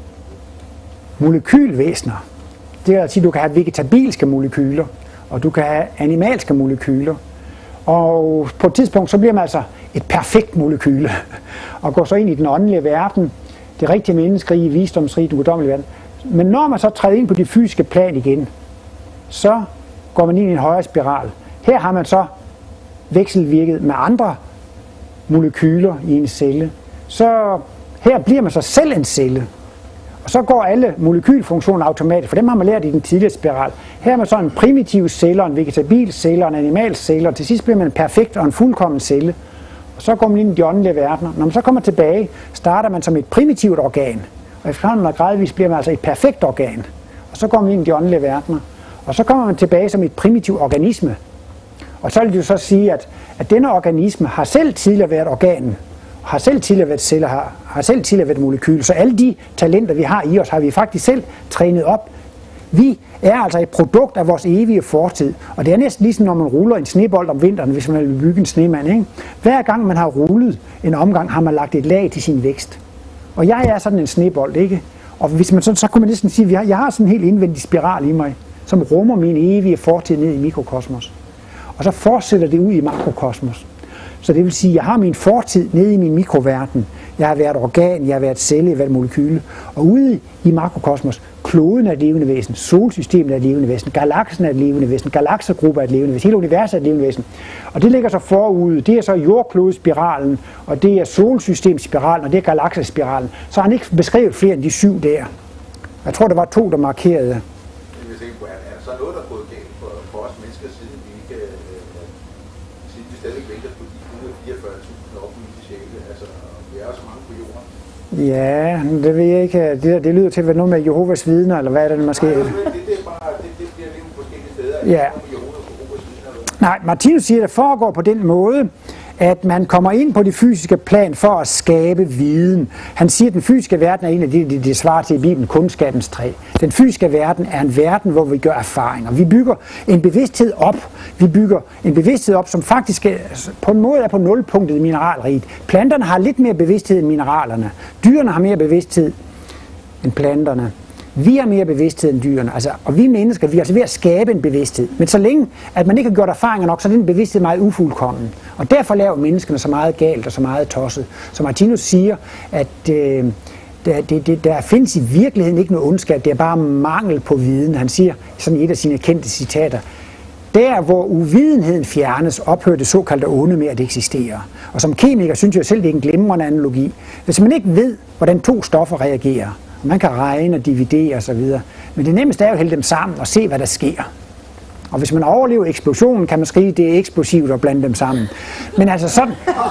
molekylvæsener. Det vil sige, at du kan have vegetabilske molekyler, og du kan have animalske molekyler. Og på et tidspunkt, så bliver man altså et perfekt molekyle, og går så ind i den åndelige verden, det rigtige menneskerige, visdomsrige, den guddommelige verden. Men når man så træder ind på de fysiske plan igen, så går man ind i en højere spiral. Her har man så vekselvirket med andre molekyler i en celle. Så her bliver man så selv en celle. Og så går alle molekylfunktioner automatisk, for dem har man lært i den tidligere spiral. Her er man så en primitiv celle, en vegetabil celle, en animal celle, og til sidst bliver man en perfekt og en fuldkommen celle. Og så går man ind i de åndelige verdener. Når man så kommer tilbage, starter man som et primitivt organ. Og efterhånden og gradvist bliver man altså et perfekt organ. Og så går man ind i de åndelige verdener. Og så kommer man tilbage som et primitiv organisme. Og så vil det jo så sige, at, at denne organisme har selv tidligere været organ, har selv tidligere været celler, har, har selv tidligere været molekyl. Så alle de talenter, vi har i os, har vi faktisk selv trænet op. Vi er altså et produkt af vores evige fortid. Og det er næsten ligesom, når man ruller en snebold om vinteren, hvis man vil bygge en snemand. Ikke? Hver gang man har rullet en omgang, har man lagt et lag til sin vækst. Og jeg er sådan en snebold, ikke? Og hvis man så, så kunne man næsten sige, at jeg har sådan en helt indvendig spiral i mig, som rummer min evige fortid ned i mikrokosmos. Og så fortsætter det ud i makrokosmos. Så det vil sige, at jeg har min fortid nede i min mikroverden. Jeg har været organ, jeg har været celle, jeg har været molekyle. Og ude i makrokosmos, kloden er et levende væsen, solsystemet er et levende væsen, galaksen er et levende væsen, galaksegrupper er et levende væsen, hele universet er et levende væsen. Og det ligger så forude. Det er så jordklodespiralen, og det er solsystemspiralen, og det er galaksespiralen. Så har han ikke beskrevet flere end de syv der. Jeg tror, der var to, der markerede. Jeg tænker på, er der så noget, der er gået galt for, for os mennesker, siden vi ikke, øh, siden vi stadig venter på de et hundrede og fireogfyrre tusind offentlige sjæle, altså vi er også mange på jorden? Ja, det ved jeg ikke. Det, der, det lyder til at være noget med Jehovas vidner, eller hvad er det måske? Nej, det, det er bare, det, det bliver lidt forskellige steder. Ja. Nej, Martinus siger, at det foregår på den måde, at man kommer ind på det fysiske plan for at skabe viden. Han siger, at den fysiske verden er en af de, det, det svarer til i Bibelen, kundskabens træ. Den fysiske verden er en verden, hvor vi gør erfaringer. Vi bygger en bevidsthed op. Vi bygger en bevidsthed op, som faktisk er, på en måde er på nulpunktet i mineralriget. Planterne har lidt mere bevidsthed end mineralerne. Dyrene har mere bevidsthed end planterne. Vi har mere bevidsthed end dyrene, altså, og vi mennesker, vi er altså ved at skabe en bevidsthed. Men så længe, at man ikke har gjort erfaringer nok, så er den bevidsthed meget ufuldkommen. Og derfor laver menneskene så meget galt og så meget tosset. Så Martinus siger, at øh, der, det, det, der findes i virkeligheden ikke noget ondskab, det er bare mangel på viden. Han siger, sådan i et af sine kendte citater, der hvor uvidenheden fjernes, ophører det såkaldte onde med at eksistere. Og som kemiker synes jeg selv, det er en glimrende analogi. Hvis man ikke ved, hvordan to stoffer reagerer, man kan regne og dividere osv. Men det nemmeste er jo at hælde dem sammen og se, hvad der sker. Og hvis man overlever eksplosionen, kan man skrive, at det er eksplosivt at blande dem sammen. Men altså sådan...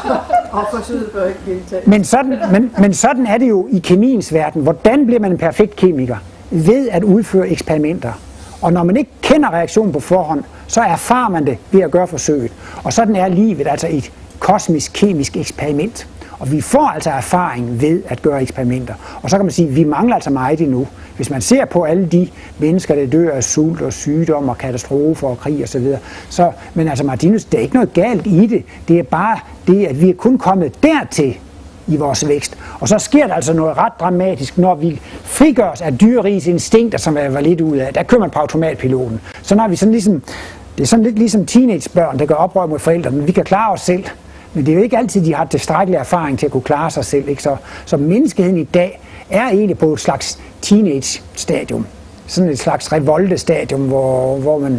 men, sådan men, men sådan er det jo i kemiens verden. Hvordan bliver man en perfekt kemiker? Ved at udføre eksperimenter. Og når man ikke kender reaktionen på forhånd, så erfarer man det ved at gøre forsøget. Og sådan er livet altså et kosmisk kemisk eksperiment. Og vi får altså erfaring ved at gøre eksperimenter. Og så kan man sige, at vi mangler altså meget endnu. Hvis man ser på alle de mennesker, der dør af sult og sygdom og katastrofer og krig osv. Så, men altså Martinus, der er ikke noget galt i det. Det er bare det, at vi er kun kommet dertil i vores vækst. Og så sker der altså noget ret dramatisk, når vi frigør os af dyrerigets instinkter, som jeg var lidt ud af. Der kører man på automatpiloten. Så når vi sådan ligesom, det er sådan lidt ligesom teenagebørn, der gør oprør mod forældrene. Vi kan klare os selv. Men det er jo ikke altid, de har tilstrækkelig erfaring til at kunne klare sig selv. Ikke? Så, så menneskeheden i dag er egentlig på et slags teenage-stadium. Sådan et slags revolte-stadium, hvor, hvor man...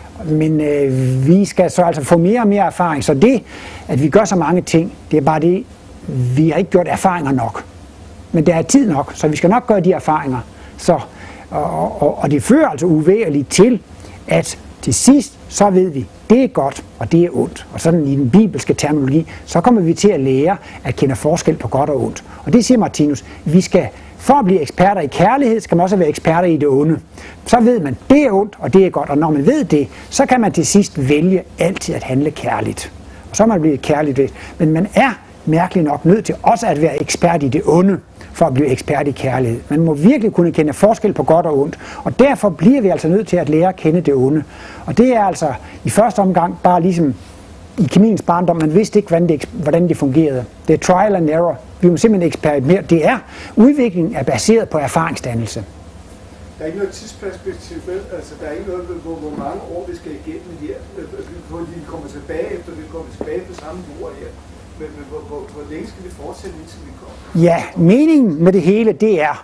Men øh, vi skal så altså få mere og mere erfaring. Så det, at vi gør så mange ting, det er bare det, vi har ikke gjort erfaringer nok. Men der er tid nok, så vi skal nok gøre de erfaringer. Så, og, og, og det fører altså uvægerligt til, at til sidst, så ved vi, det er godt, og det er ondt. Og sådan i den bibelske terminologi, så kommer vi til at lære at kende forskel på godt og ondt. Og det siger Martinus, vi skal, for at blive eksperter i kærlighed, skal man også være eksperter i det onde. Så ved man, det er ondt, og det er godt. Og når man ved det, så kan man til sidst vælge altid at handle kærligt. Og så er man blevet kærligt ved. Men man er mærkeligt nok nødt til også at være ekspert i det onde, for at blive ekspert i kærlighed. Man må virkelig kunne kende forskel på godt og ondt, og derfor bliver vi altså nødt til at lære at kende det onde. Og det er altså i første omgang bare ligesom i kemiens barndom, man vidste ikke, hvordan det, hvordan det fungerede. Det er trial and error. Vi må simpelthen eksperimentere. Det er, udviklingen er baseret på erfaringsdannelse. Der er ikke noget tidsperspektiv, altså der er ikke noget, hvor, hvor mange år vi skal igennem her, hvor vi kommer tilbage efter, vi kommer tilbage på samme jord her. Men, men hvor, hvor, hvor længe skal vi fortsætte, indtil vi kommer? Ja, meningen med det hele, det er,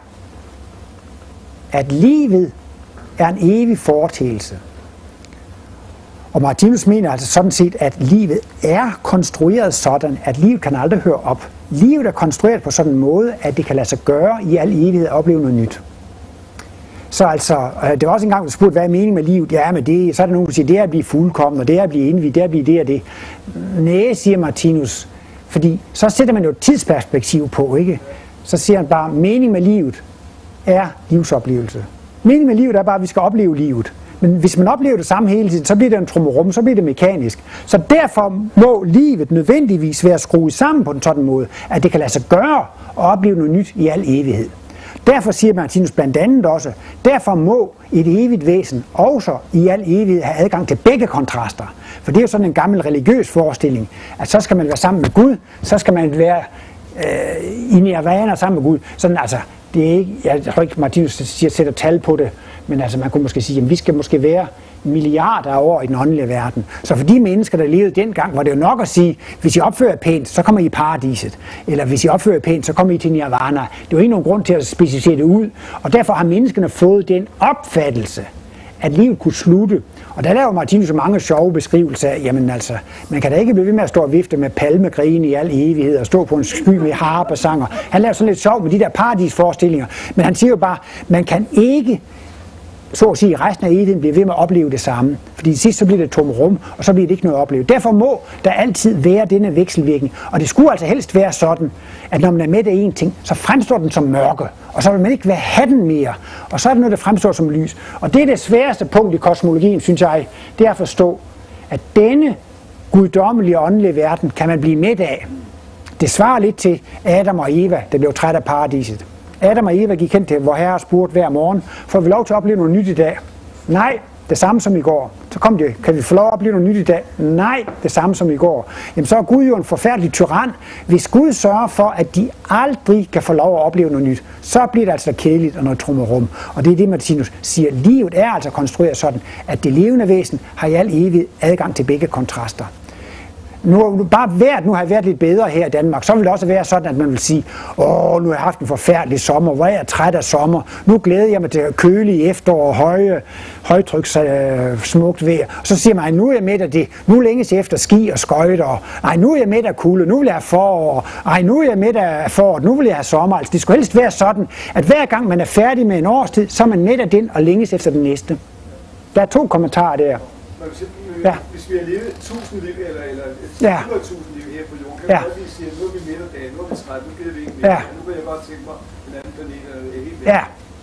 at livet er en evig foreteelse. Og Martinus mener altså sådan set, at livet er konstrueret sådan, at livet kan aldrig høre op. Livet er konstrueret på sådan en måde, at det kan lade sig gøre i al evighed at opleve noget nyt. Så altså, det var også engang, du spurgte, hvad er meningen med livet? Ja, med det, så er der nogen, der siger, det er at blive fuldkommen, og det er at blive indviet, det er at blive det og det. Næh, siger Martinus, fordi så sætter man jo et tidsperspektiv på, ikke? Så siger han bare, mening med livet, er livsoplevelse. Meningen med livet er bare, at vi skal opleve livet. Men hvis man oplever det samme hele tiden, så bliver det en trummerum, så bliver det mekanisk. Så derfor må livet nødvendigvis være skruet sammen på en sådan måde, at det kan lade sig gøre at opleve noget nyt i al evighed. Derfor siger Martinus blandt andet også, derfor må et evigt væsen også i al evighed have adgang til begge kontraster. For det er jo sådan en gammel religiøs forestilling, at så skal man være sammen med Gud, så skal man være øh, i nirvana sammen med Gud. Sådan altså, det er ikke, jeg tror ikke Martinus siger, sætter tal på det, men altså man kunne måske sige, at vi skal måske være milliarder af år i den åndelige verden. Så for de mennesker, der levede dengang, var det jo nok at sige, hvis I opfører pænt, så kommer I i paradiset. Eller hvis I opfører pænt, så kommer I til nirvana. Det er jo ikke nogen grund til at specificere det ud. Og derfor har menneskene fået den opfattelse, at livet kunne slutte. Og der laver Martinus så mange sjove beskrivelser af, jamen altså, man kan da ikke blive ved med at stå og vifte med palmegrene i al evighed og stå på en sky med harpesanger. Han laver sådan lidt sjov med de der paradisforestillinger. Men han siger jo bare, man kan ikke så at sige, resten af evigheden bliver ved med at opleve det samme. Fordi sidst så bliver det et tomt rum, og så bliver det ikke noget at opleve. Derfor må der altid være denne vekselvirkning. Og det skulle altså helst være sådan, at når man er med af en ting, så fremstår den som mørke. Og så vil man ikke være have den mere. Og så er det noget, der fremstår som lys. Og det er det sværeste punkt i kosmologien, synes jeg, det er at forstå, at denne guddommelige åndelige verden kan man blive med af. Det svarer lidt til Adam og Eva, der blev træt af paradiset. Adam og Eva gik hen til, hvor Herre spurgte hver morgen, får vi lov til at opleve noget nyt i dag? Nej, det samme som i går. Så kom det, kan vi få lov at opleve noget nyt i dag? Nej, det samme som i går. Jamen så er Gud jo en forfærdelig tyran. Hvis Gud sørger for, at de aldrig kan få lov at opleve noget nyt, så bliver det altså kedeligt og noget trummerum. Og det er det, Martinus siger. Livet er altså konstrueret sådan, at det levende væsen har i al evighed adgang til begge kontraster. Nu, bare været, nu har jeg været lidt bedre her i Danmark, så vil det også være sådan, at man vil sige, åh, nu har jeg haft en forfærdelig sommer, hvor er jeg træt af sommer, nu glæder jeg mig til kølige efterår, høje, højtryks, øh, smukt vejr. Og så siger man, nu er jeg med af det, nu længes jeg efter ski og skøjter, nej, nu er jeg med af kulde, nu vil jeg have forår, nej, nu er jeg med af foråret, nu vil jeg have sommer. Altså, det skulle helst være sådan, at hver gang man er færdig med en årstid, så er man med af den og længes efter den næste. Der er to kommentarer der. Ja. Hvis vi har levet tusind liv, eller, eller ja. hundrede tusind liv her på jorden, kan ja. vi godt lige sige, at nu er vi midt af dagen, nu er vi træt, nu gider vi ikke mere, ja. nu vil jeg godt tænke mig en anden planet, eller helt væk. Ja.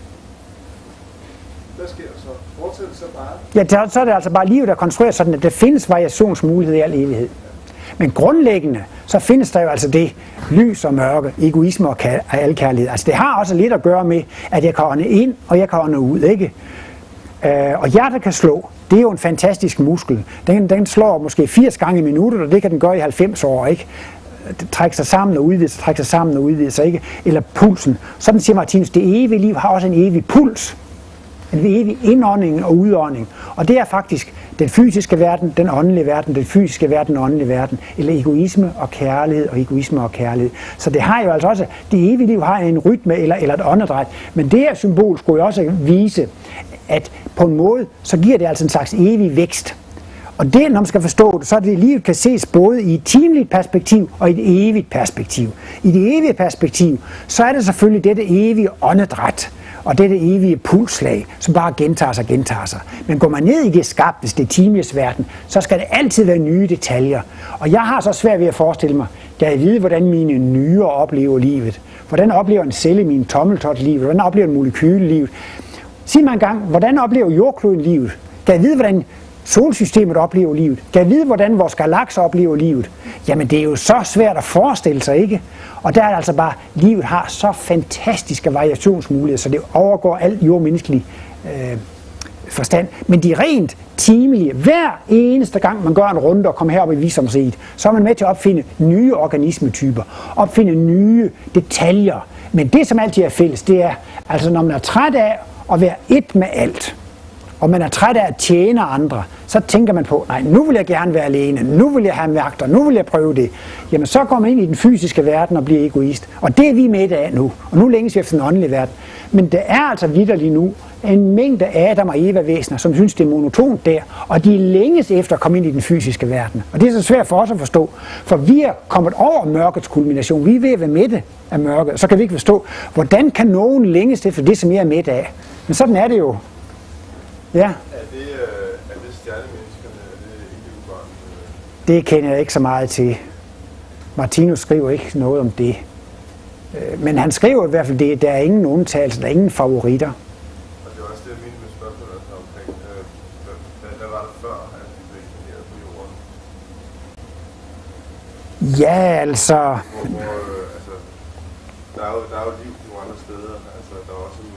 Hvad sker der så? Fortsætter det så bare? Ja, så er det altså bare livet, der konstruerer sådan, at der findes variationsmulighed i al evighed. Men grundlæggende, så findes der jo altså det lys og mørke, egoisme og alkærlighed. Altså det har også lidt at gøre med, at jeg kan ånde ind, og jeg kan ånde ud, ikke? Uh, og hjertet kan slå. Det er jo en fantastisk muskel. Den, den slår måske firs gange i minuttet, og det kan den gøre i halvfems år, ikke? Det trækker sig sammen og udvider sig, trækker sig sammen og udvider sig, ikke? Eller pulsen. Sådan siger Martinus, det evige liv har også en evig puls. En evig indånding og udånding. Og det er faktisk den fysiske verden, den åndelige verden, den fysiske verden, den åndelige verden. Eller egoisme og kærlighed, og egoisme og kærlighed. Så det har jo altså også, det evige liv har en rytme eller, eller et åndedræt. Men det her symbol skulle jo også vise, at på en måde, så giver det altså en slags evig vækst. Og det, når man skal forstå det, så er det, livet kan ses både i et timeligt perspektiv og i et evigt perspektiv. I det evige perspektiv, så er det selvfølgelig dette evige åndedræt, og dette evige pulslag, som bare gentager sig og gentager sig. Men går man ned i det skab, hvis det er timeligets verden, så skal det altid være nye detaljer. Og jeg har så svært ved at forestille mig, da jeg ved, hvordan mine nyrer oplever livet. Hvordan oplever en celle min tommeltot livet? Hvordan oplever en molekyle livet? Sig mig engang, hvordan oplever jordkloden livet? Kan jeg vide, hvordan solsystemet oplever livet? Kan jeg vide, hvordan vores galakser oplever livet? Jamen, det er jo så svært at forestille sig, ikke? Og der er det altså bare, livet har så fantastiske variationsmuligheder, så det overgår alt jordmenneskelig øh, forstand. Men de er rent timelige. Hver eneste gang, man gør en runde og kommer herop i visdomsriget, så er man med til at opfinde nye organismetyper, opfinde nye detaljer. Men det, som altid er fælles, det er, altså når man er træt af at være et med alt, og man er træt af at tjene andre, så tænker man på, nej, nu vil jeg gerne være alene, nu vil jeg have magter, nu vil jeg prøve det. Jamen, så går man ind i den fysiske verden og bliver egoist. Og det er vi med af nu, og nu længes vi efter den åndelige verden. Men det er altså vitterligt nu en mængde Adam og Eva-væsener, som synes, det er monotont der, og de længes efter at komme ind i den fysiske verden. Og det er så svært for os at forstå, for vi er kommet over mørkets kulmination. Vi er ved at være mætte af mørket, så kan vi ikke forstå, hvordan kan nogen længes efter det, som jeg er mætte af. Men sådan er det jo. Ja. Er det, er det stjernemenneskerne, er det ikke ubørn? Det kender jeg ikke så meget til. Martinus skriver ikke noget om det. Øh, men han skriver i hvert fald, det, der er ingen undtagelse, der er ingen favoritter. Og det var også det, jeg mente med spørgsmålet omkring, øh, hvad, hvad var det før, at vi blev inkarneret på jorden? Ja, altså... Hvor, hvor øh, altså, der er, jo, der er jo liv nogle andre steder, altså der er også en...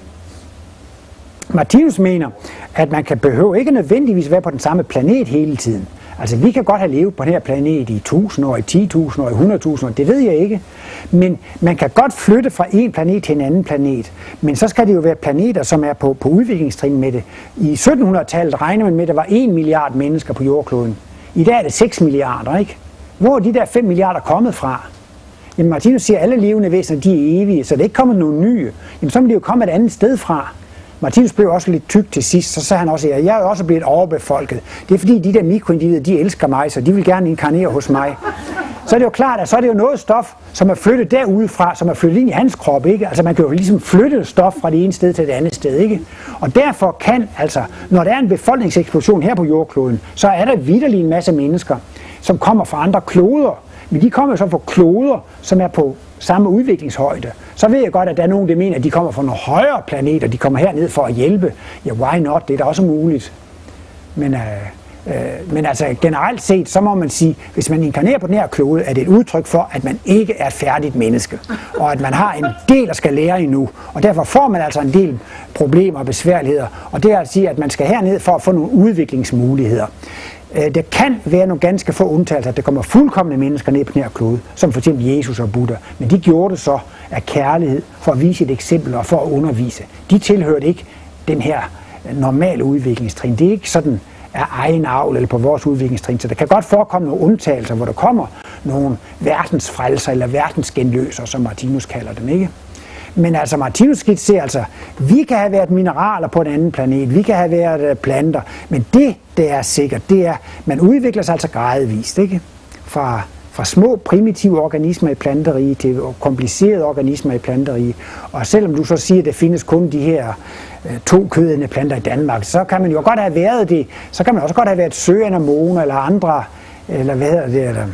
Martinus mener, at man kan behøve ikke nødvendigvis være på den samme planet hele tiden. Altså, vi kan godt have levet på den her planet i tusind år, i ti tusind år, i hundrede tusind år, det ved jeg ikke. Men man kan godt flytte fra en planet til en anden planet. Men så skal det jo være planeter, som er på, på udviklingstrin med det. I syttenhundredetallet regner man med, at der var en milliard mennesker på jordkloden. I dag er det seks milliarder, ikke? Hvor er de der fem milliarder kommet fra? Jamen, Martinus siger, at alle levende væsener, de er evige, så det er ikke kommet nogle nye. Jamen, så må de jo komme et andet sted fra. Martinus blev også lidt tyk til sidst, så sagde han også, at jeg er også blevet overbefolket. Det er fordi, de der mikroindivider, de elsker mig, så de vil gerne inkarnere hos mig. Så er det jo klart, at så er det jo noget stof, som er flyttet derudefra, som er flyttet ind i hans krop, ikke? Altså man kan jo ligesom flytte stof fra det ene sted til det andet sted, ikke? Og derfor kan, altså, når der er en befolkningseksplosion her på jordkloden, så er der vitterlig en masse mennesker, som kommer fra andre kloder. Men de kommer jo så fra kloder, som er på samme udviklingshøjde. Så ved jeg godt, at der er nogen, der mener, at de kommer fra nogle højere planeter, de kommer herned for at hjælpe. Ja, why not? Det er da også muligt. Men, øh, øh, men altså generelt set, så må man sige, hvis man inkarnerer på den her klode, er det et udtryk for, at man ikke er et færdigt menneske. Og at man har en del, der skal lære endnu. Og derfor får man altså en del problemer og besværligheder. Og det er at sige, at man skal herned for at få nogle udviklingsmuligheder. Der kan være nogle ganske få undtagelser, at der kommer fuldkomne mennesker ned på den her klode, som for eksempel Jesus og Buddha. Men de gjorde det så af kærlighed, for at vise et eksempel og for at undervise. De tilhørte ikke den her normale udviklingstrin. Det er ikke sådan af egen avl eller på vores udviklingstrin. Så der kan godt forekomme nogle undtagelser, hvor der kommer nogle verdensfrelser eller verdensgenløser, som Martinus kalder dem, ikke? Men altså Martinus skitserer altså, vi kan have været mineraler på en anden planet, vi kan have været planter, men det, der er sikkert, det er, man udvikler sig altså gradvist, ikke? Fra, fra små primitive organismer i planteriget til komplicerede organismer i planteriget. Og selvom du så siger, at der findes kun de her øh, to kødende planter i Danmark, så kan man jo godt have været det, så kan man også godt have været søanemoner eller andre, eller hvad hedder det, eller...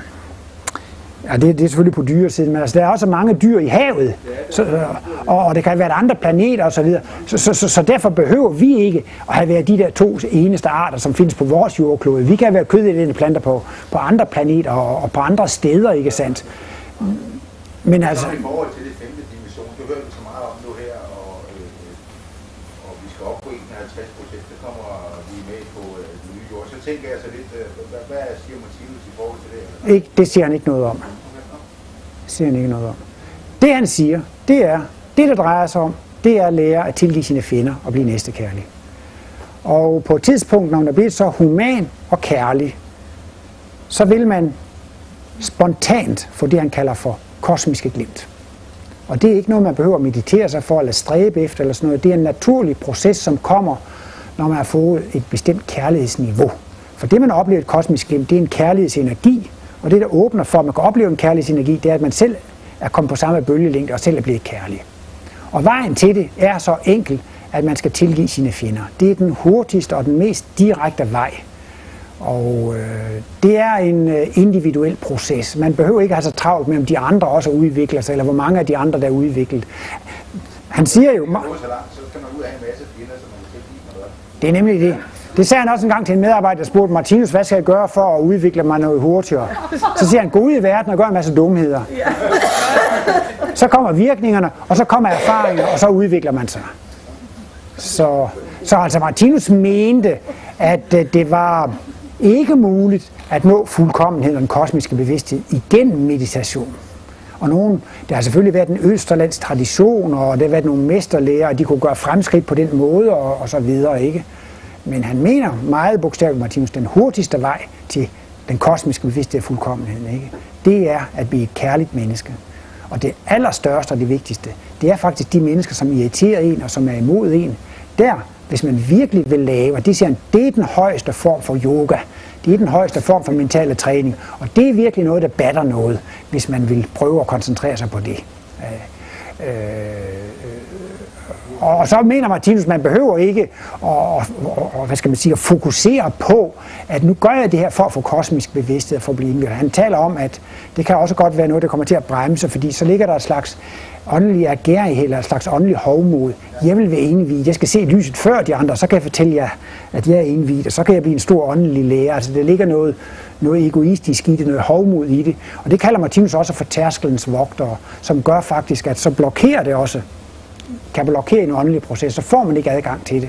Ja, det, det er selvfølgelig på dyresiden, men altså, der er også mange dyr i havet, så, og, og det kan være andre planeter osv. Så, så, så, så derfor behøver vi ikke at have været de der to eneste arter, som findes på vores jordklode. Vi kan have været kødædende planter på, på andre planeter og, og på andre steder, ikke sandt? Men altså... I forhold til det femte dimension, det hører vi så meget om nu her, og, øh, og vi skal op på enoghalvtreds procent, det kommer vi med på øh, den nye jord. Så tænker jeg så lidt, øh, hvad, hvad siger Martinus i forhold til det? Ikke, det siger han ikke noget om. Det siger han ikke noget om. Det han siger, det er, det der drejer sig om, det er at lære at tilgive sine fjender og blive næstekærlig. Og på et tidspunkt, når man er blevet så human og kærlig, så vil man spontant få det, han kalder for kosmiske glimt. Og det er ikke noget, man behøver at meditere sig for eller stræbe efter eller sådan noget. Det er en naturlig proces, som kommer, når man har fået et bestemt kærlighedsniveau. For det, man har oplevet et kosmisk glimt, det er en kærlighedsenergi. Og det, der åbner for, at man kan opleve en kærlighedsenergi, det er, at man selv er kommet på samme bølgelængde og selv er blevet kærlig. Og vejen til det er så enkel, at man skal tilgive sine fjender. Det er den hurtigste og den mest direkte vej. Og øh, det er en øh, individuel proces. Man behøver ikke have så travlt med, om de andre også udvikler sig, eller hvor mange af de andre, der er udviklet. Han siger jo... Det er nemlig det. Det sagde han også en gang til en medarbejder, der spurgte Martinus, hvad skal jeg gøre for at udvikle mig noget hurtigere? Så siger han, gå ud i verden og gør en masse dumheder. Så kommer virkningerne, og så kommer erfaringen, og så udvikler man sig. Så, så altså Martinus mente, at det var ikke muligt at nå fuldkommenhed og den kosmiske bevidsthed igennem meditation. Og nogen, der har selvfølgelig været en østerlands tradition, og der har været nogle mesterlærer, og de kunne gøre fremskridt på den måde, og, og så videre, ikke? Men han mener meget bogstaveligt, Martinus, den hurtigste vej til den kosmiske bevidsthed og fuldkommenheden, ikke? Det er at blive et kærligt menneske. Og det allerstørste og det vigtigste, det er faktisk de mennesker, som irriterer en og som er imod en. Der, hvis man virkelig vil lave, og det siger han, det er den højeste form for yoga. Det er den højeste form for mental træning. Og det er virkelig noget, der batter noget, hvis man vil prøve at koncentrere sig på det. Øh, øh, Og så mener Martinus, man behøver ikke at, og, og, hvad skal man sige, at fokusere på, at nu gør jeg det her for at få kosmisk bevidsthed og for at blive indviet. Han taler om, at det kan også godt være noget, der kommer til at bremse, fordi så ligger der et slags åndelig agerighed, eller et slags åndelig hovmod. Jeg vil være indviet, jeg skal se lyset før de andre, så kan jeg fortælle jer, at jeg er indviet, og så kan jeg blive en stor åndelig lærer. Altså der ligger noget, noget egoistisk i det, noget hovmod i det. Og det kalder Martinus også for tærskelens vogtere, som gør faktisk, at så blokerer det også, kan blokere en åndelig proces, så får man ikke adgang til det.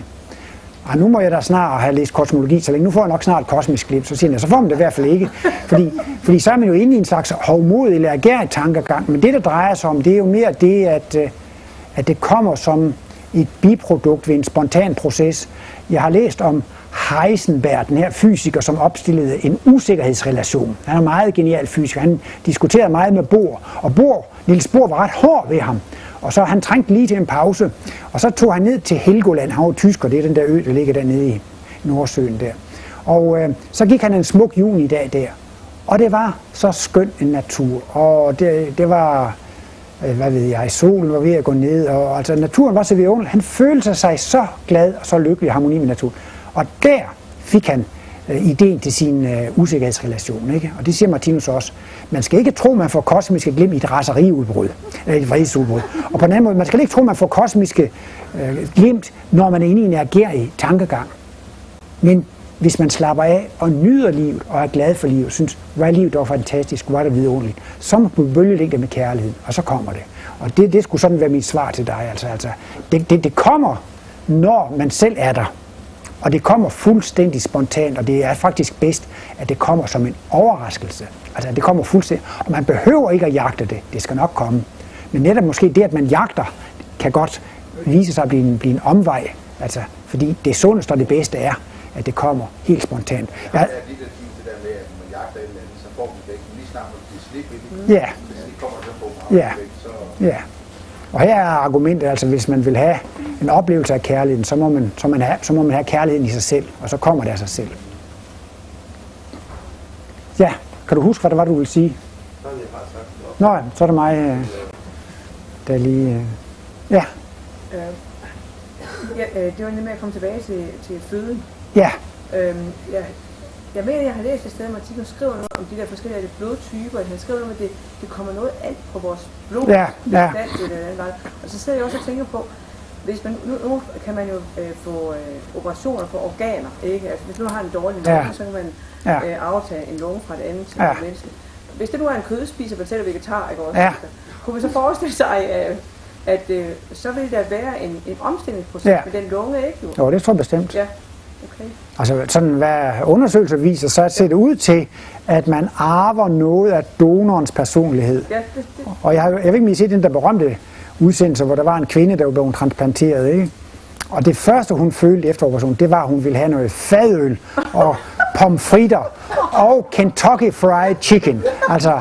Og nu må jeg da snart have læst kosmologi, så længe nu får jeg nok snart et kosmisk glimt, så siger jeg, så får man det i hvert fald ikke. Fordi, fordi så er man jo inde i en slags hovmodig eller agerig tankegang. Men det, der drejer sig om, det er jo mere det, at, at det kommer som et biprodukt ved en spontan proces. Jeg har læst om Heisenberg, den her fysiker, som opstillede en usikkerhedsrelation. Han er en meget genial fysiker. Han diskuterede meget med Bohr, og Bohr, Niels Bohr var ret hård ved ham. Og så han trængte lige til en pause, og så tog han ned til Helgoland. Han var tysker, det er den der ø, der ligger dernede i Nordsøen der. Og øh, så gik han en smuk junidag der, og det var så skøn en natur, og det, det var, øh, hvad ved jeg, solen var ved at gå ned, og altså naturen var så vidunderlig. Han følte sig så glad og så lykkelig i harmoni med naturen. Og der fik han øh, ideen til sin øh, usikkerhedsrelation, ikke? Og det siger Martinus også. Man skal ikke tro, man får kosmiske glimt i et raseriudbrud, eller et vredesudbrud. Og på den anden måde, man skal ikke tro, man får kosmiske øh, glimt, når man er inde i en agerig tankegang. Men hvis man slapper af og nyder livet og er glad for livet, synes, hvor er livet dog fantastisk, hvor er det vidunderligt, så må du bølgelængde med kærligheden, og så kommer det. Og det, det skulle sådan være mit svar til dig. Altså, altså, det, det, det kommer, når man selv er der. Og det kommer fuldstændig spontant, og det er faktisk bedst, at det kommer som en overraskelse. Altså, det kommer fuldstændig, og man behøver ikke at jagte det. Det skal nok komme. Men netop måske det, at man jagter, kan godt vise sig at blive en, blive en omvej. Altså, fordi det sundeste og det bedste er, at det kommer helt spontant. Ja, det er lidt af det der med, at man jagter et eller andet, så får man det væk. Lige snart man bliver slip i det. Ja. Hvis det kommer, så får man ja. væk, så... Ja. Og her er argumentet, altså hvis man vil have en oplevelse af kærligheden, så må man, så man have, så må man have kærligheden i sig selv, og så kommer det af sig selv. Ja, kan du huske, hvad det var, du ville sige? Nå ja, så er det mig, der lige... Ja. Øh, ja, det var nemlig at komme tilbage til, til føden. Ja. Øhm, jeg, jeg ved, at jeg har læst et sted, at Martinus skriver noget om de der forskellige blodtyper. Han skriver noget om, at det, det kommer noget an på vores blod. Ja, ja. Og så sidder jeg også og tænker på, hvis man, nu, nu kan man jo øh, få øh, operationer for organer, ikke? Altså, hvis nu har en dårlig lunge, ja. Så kan man ja. øh, aftage en lunge fra det andet til ja. et menneske. Hvis det nu er en kødspiser, for eksempel vegetar, ikke også? Ja. Kunne vi så forestille sig, øh, at øh, så vil der være en, en omstillingsproces ja. Med den lunge, ikke? Jo, jo det tror jeg bestemt. Ja. Okay. Altså sådan hvad undersøgelser viser, så ser det ud til, at man arver noget af donorens personlighed. Ja, det, det. Og jeg, har, jeg ved ikke, om I har set den der berømte udsendelse, hvor der var en kvinde, der var blevet transplanteret, ikke? Og det første, hun følte efter operationen, det var, at hun ville have noget fadøl og pomfritter og Kentucky Fried Chicken. Altså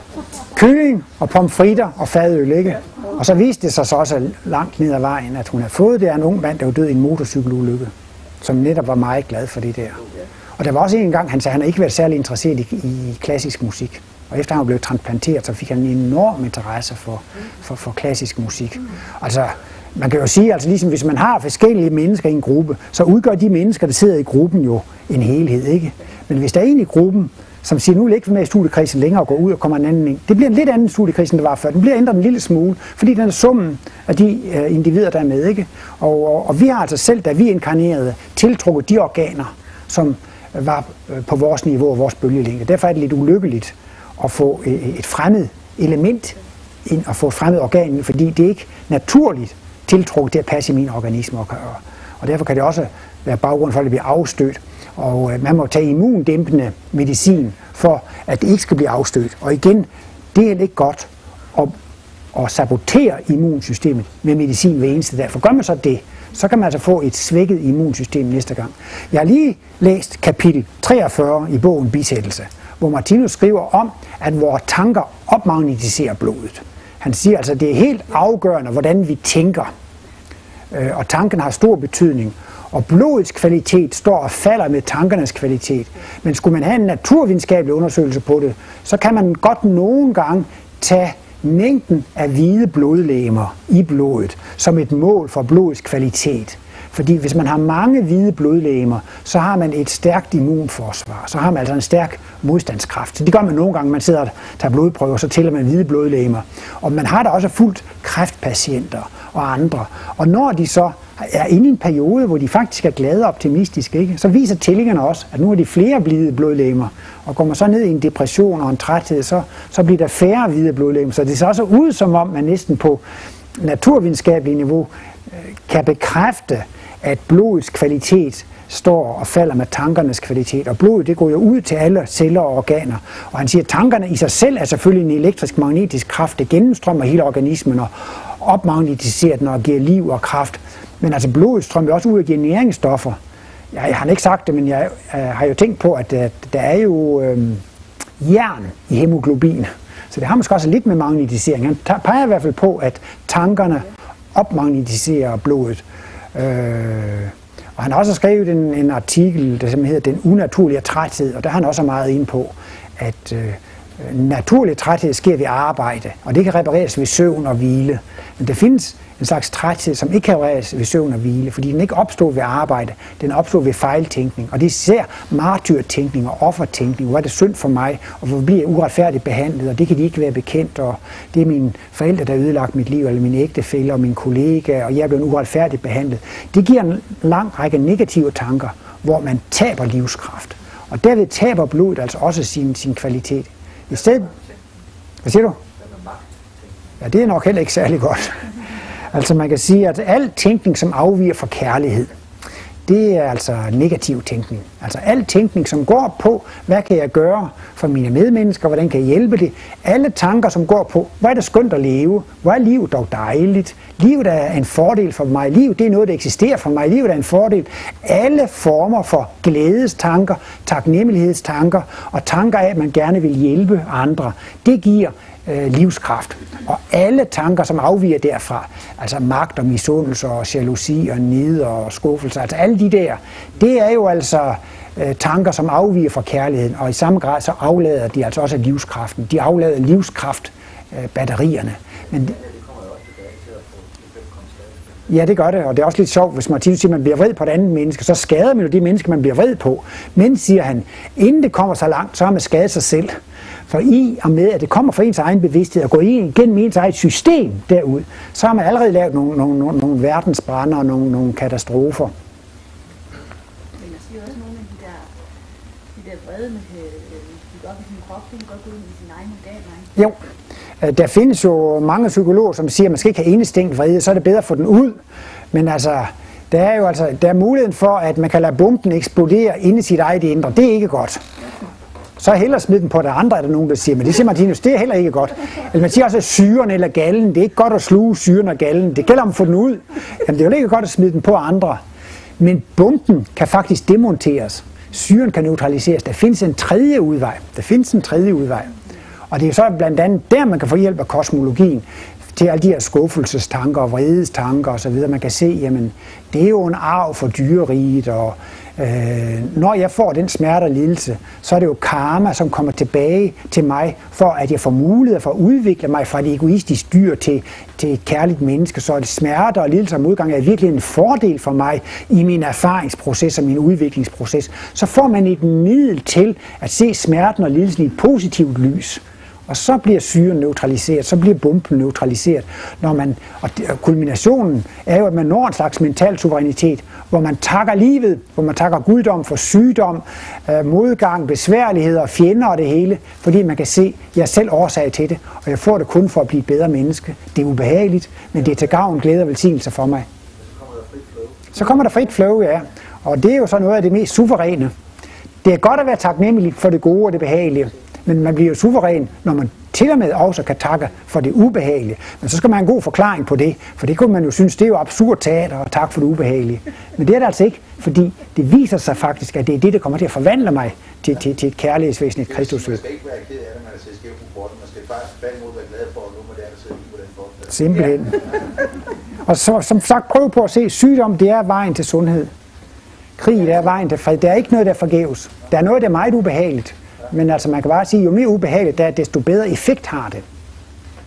kylling og pomfritter og fadøl, ikke? Og så viste det sig så også langt ned ad vejen, at hun havde fået det af en ung mand, der var død i en motorcykelulykke, som netop var meget glad for det der. Og der var også en gang, han sagde, at han ikke været særlig interesseret i, i klassisk musik. Og efter han blev transplanteret, så fik han en enorm interesse for, for, for klassisk musik. Altså, man kan jo sige, altså ligesom hvis man har forskellige mennesker i en gruppe, så udgør de mennesker, der sidder i gruppen jo en helhed, ikke? Men hvis der er en i gruppen, som siger, nu vil ikke være med i studiekredsen længere og gå ud og kommer en anden ind. Det bliver en lidt anden studiekredsen, der var før. Den bliver ændret en lille smule, fordi den er summen af de uh, individer, der er med, ikke? Og, og, og vi har altså selv, da vi inkarnerede, tiltrukket de organer, som var uh, på vores niveau og vores bølgelængde. Derfor er det lidt ulykkeligt at få uh, et fremmed element ind og få et fremmed organ ind, fordi det er ikke naturligt tiltrukket til at passe i min organisme. Og, og, og derfor kan det også være baggrund for, at det bliver afstødt. Og øh, man må tage immundæmpende medicin, for at det ikke skal blive afstødt. Og igen, det er ikke godt at, at sabotere immunsystemet med medicin hver eneste dag. For gør man så det, så kan man altså få et svækket immunsystem næste gang. Jeg har lige læst kapitel treogfyrre i bogen Bisættelse, hvor Martinus skriver om, at vores tanker opmagnetiserer blodet. Han siger altså, at det er helt afgørende, hvordan vi tænker. Og tanken har stor betydning. Og blodets kvalitet står og falder med tankernes kvalitet. Men skulle man have en naturvidenskabelig undersøgelse på det, så kan man godt nogle gange tage mængden af hvide blodlegemer i blodet som et mål for blodets kvalitet. Fordi hvis man har mange hvide blodlegemer, så har man et stærkt immunforsvar. Så har man altså en stærk modstandskraft. Så det gør man nogle gange, man sidder og tager blodprøver, så tæller man hvide blodlegemer. Og man har da også fuldt kræftpatienter og andre. Og når de så er inde i en periode, hvor de faktisk er glade og optimistiske, ikke? Så viser tællingerne også, at nu er de flere hvide blodlegemer. Og går man så ned i en depression og en træthed, så, så bliver der færre hvide blodlegemer. Så det ser også ud, som om man næsten på naturvidenskabeligt niveau kan bekræfte, at blodets kvalitet står og falder med tankernes kvalitet. Og blodet, det går jo ud til alle celler og organer. Og han siger, at tankerne i sig selv er selvfølgelig en elektrisk-magnetisk kraft. Det gennemstrømmer hele organismen og opmagnetiserer den og giver liv og kraft. Men altså blodet strømmer også ud og giver næringsstoffer. Jeg, jeg har ikke sagt det, men jeg øh, har jo tænkt på, at, at der er jo øh, jern i hemoglobin. Så det har måske også lidt med magnetisering. Han peger i hvert fald på, at tankerne opmagnetiserer blodet. Øh, og han har også skrevet en, en artikel, der hedder Den unaturlige træthed, og der har han også meget inde på, at øh, naturlig træthed sker ved arbejde, og det kan repareres ved søvn og hvile. Men der findes en slags træthed, som ikke kan repareres ved søvn og hvile, fordi den ikke opstår ved arbejde, den opstår ved fejltænkning. Og det er især martyrtænkning og offertænkning. Hvor er det synd for mig, og hvor bliver jeg uretfærdigt behandlet, og det kan de ikke være bekendt, og det er mine forældre, der har ødelagt mit liv, eller mine ægtefæller og mine kollegaer, og jeg er blevet uretfærdigt behandlet. Det giver en lang række negative tanker, hvor man taber livskraft. Og derved taber blodet altså også sin, sin kvalitet. I stedet... Hvad siger du? Ja, det er nok heller ikke særlig godt. Altså man kan sige, at al tænkning, som afviger fra kærlighed, det er altså negativ tænkning. Altså al tænkning, som går på, hvad kan jeg gøre for mine medmennesker, hvordan kan jeg hjælpe det. Alle tanker, som går på, hvor er det skønt at leve, hvor er livet dog dejligt. Livet er en fordel for mig. Livet det er noget, der eksisterer for mig. Livet er en fordel. Alle former for glædestanker, taknemmelighedstanker og tanker af, at man gerne vil hjælpe andre, det giver øh, livskraft. Og alle tanker, som afviger derfra, altså magt og misundelse og jalousi og nid og skuffelse, altså alle de der, det er jo altså øh, tanker, som afviger fra kærligheden, og i samme grad så aflader de altså også livskraften. De aflader livskraftbatterierne. Øh, Men ja, det gør det, og det er også lidt sjovt, hvis man siger, at man bliver vred på et andet menneske, så skader man jo de mennesker, man bliver vred på. Men, siger han, inden det kommer så langt, så har man skadet sig selv. For i og med, at det kommer fra ens egen bevidsthed og går igennem ens eget system derud, så har man allerede lavet nogle, nogle, nogle, nogle verdensbrander og nogle, nogle katastrofer. Men jeg siger også nogle af de der, de der vrede, man kan bygge op i sin krop, det kan godt gå ind i sin egen organer, ikke? Jo. Der findes jo mange psykologer, som siger, at man skal ikke have indestængt vrede, så er det bedre at få den ud. Men altså, der er jo altså, der er muligheden for, at man kan lade bomben eksplodere inde i sit eget indre. Det er ikke godt. Så hellere smide den på det andre, er der nogen, der siger. Men det siger Martinus, det er heller ikke godt. Eller man siger også, at syren eller gallen, det er ikke godt at sluge syren og gallen. Det gælder om at få den ud. Jamen, det er jo ikke godt at smide den på andre. Men bomben kan faktisk demonteres. Syren kan neutraliseres. Der findes en tredje udvej. Der findes en tredje udvej. Og det er så blandt andet der, man kan få hjælp af kosmologien til alle de her skuffelsestanker og vredestanker osv. Man kan se, jamen, det er jo en arv for dyreriget, og øh, når jeg får den smerte og lidelse, så er det jo karma, som kommer tilbage til mig, for at jeg får mulighed for at udvikle mig fra et egoistisk dyr til, til et kærligt menneske. Så smerte og lidelse og modgang er virkelig en fordel for mig i min erfaringsproces og min udviklingsproces. Så får man et middel til at se smerten og lidelsen i et positivt lys. Og så bliver syren neutraliseret, så bliver bomben neutraliseret. Når man, og kulminationen er jo, at man når en slags mental suverænitet, hvor man takker livet, hvor man takker guddom for sygdom, modgang, besværligheder, fjender og det hele, fordi man kan se, at jeg er selv årsag til det, og jeg får det kun for at blive et bedre menneske. Det er ubehageligt, men det er til gavn, glæde og velsignelse for mig. Så kommer der frit flow, ja. Og det er jo så noget af det mest suveræne. Det er godt at være taknemmelig for det gode og det behagelige, men man bliver jo suveræn, når man til og med også kan takke for det ubehagelige. Men så skal man have en god forklaring på det, for det kunne man jo synes, det er jo absurd teater og tak for det ubehagelige. Men det er det altså ikke, fordi det viser sig faktisk, at det er det, der kommer til at forvandle mig til, til, til et kærlighedsvæsen, et Kristusvæsen. Man skal ikke være ked af det, man er til skæv på bordet. Man skal faktisk tværtimod være glad for, at nu må det altså ikke på den bord. Simpelthen. Og så, som sagt, prøv på at se, sygdom, det er vejen til sundhed. Krig er vejen til fred. Der er ikke noget, der forgæves. Der er noget, der er meget ubehageligt. Men altså, man kan bare sige, jo mere ubehageligt det er, desto bedre effekt har det. Men altså,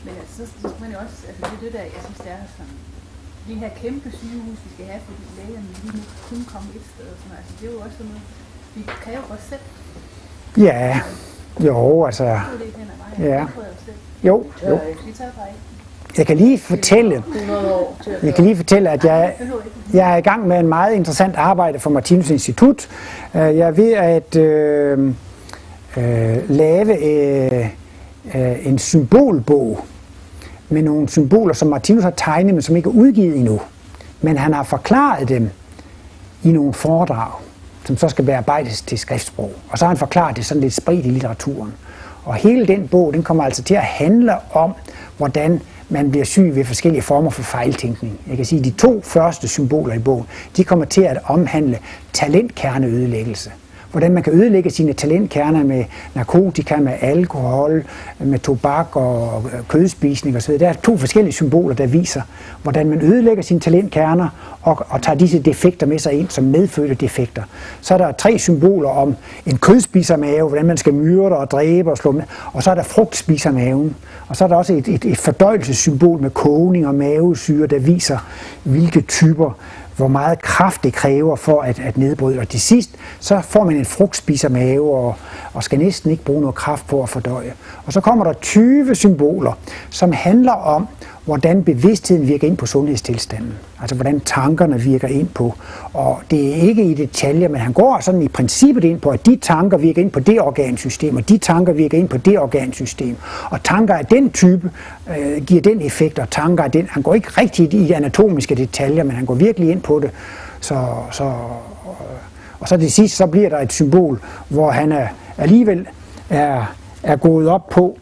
så skal man jo også, altså det er det der, jeg synes, det er sådan, de her kæmpe sygehus, vi skal have, fordi lægerne lige nu kun komme et sted og sådan noget. Altså det er jo også sådan noget, vi kan jo godt selv. Ja, jo, altså... Ja. Jo, jo. Jeg kan lige fortælle, jeg kan lige fortælle, at jeg, jeg er i gang med en meget interessant arbejde for Martinus Institut. Jeg er ved at øh, øh, lave øh, øh, en symbolbog med nogle symboler, som Martinus har tegnet, men som ikke er udgivet endnu. Men han har forklaret dem i nogle foredrag, som så skal bearbejdes til skriftsprog. Og så har han forklaret det sådan lidt spredt i litteraturen. Og hele den bog, den kommer altså til at handle om, hvordan man bliver syg ved forskellige former for fejltænkning. Jeg kan sige, at de to første symboler i bogen, de kommer til at omhandle talentkerneødelæggelse. Hvordan man kan ødelægge sine talentkerner med narkotika, med alkohol, med tobak og kødspisning osv. Der er to forskellige symboler, der viser, hvordan man ødelægger sine talentkerner og, og tager disse defekter med sig ind som medfødte defekter. Så er der tre symboler om en kødspisermave, hvordan man skal myrde og dræbe og slå med. Og så er der frugtspisermaven. Og så er der også et, et, et fordøjelsessymbol med kogning og mavesyre, der viser, hvilke typer, hvor meget kraft det kræver for at, at nedbryde. Og til sidst, så får man en frugtspisermave og, og skal næsten ikke bruge noget kraft på at fordøje. Og så kommer der tyve symboler, som handler om, hvordan bevidstheden virker ind på sundhedstilstanden. Altså hvordan tankerne virker ind på. Og det er ikke i detaljer, men han går sådan i princippet ind på, at de tanker virker ind på det organsystem, og de tanker virker ind på det organsystem. Og tanker af den type øh, giver den effekt, og tanker af den. Han går ikke rigtig i anatomiske detaljer, men han går virkelig ind på det. Så, så, øh, og så til sidst, så bliver der et symbol, hvor han er, alligevel er, er gået op på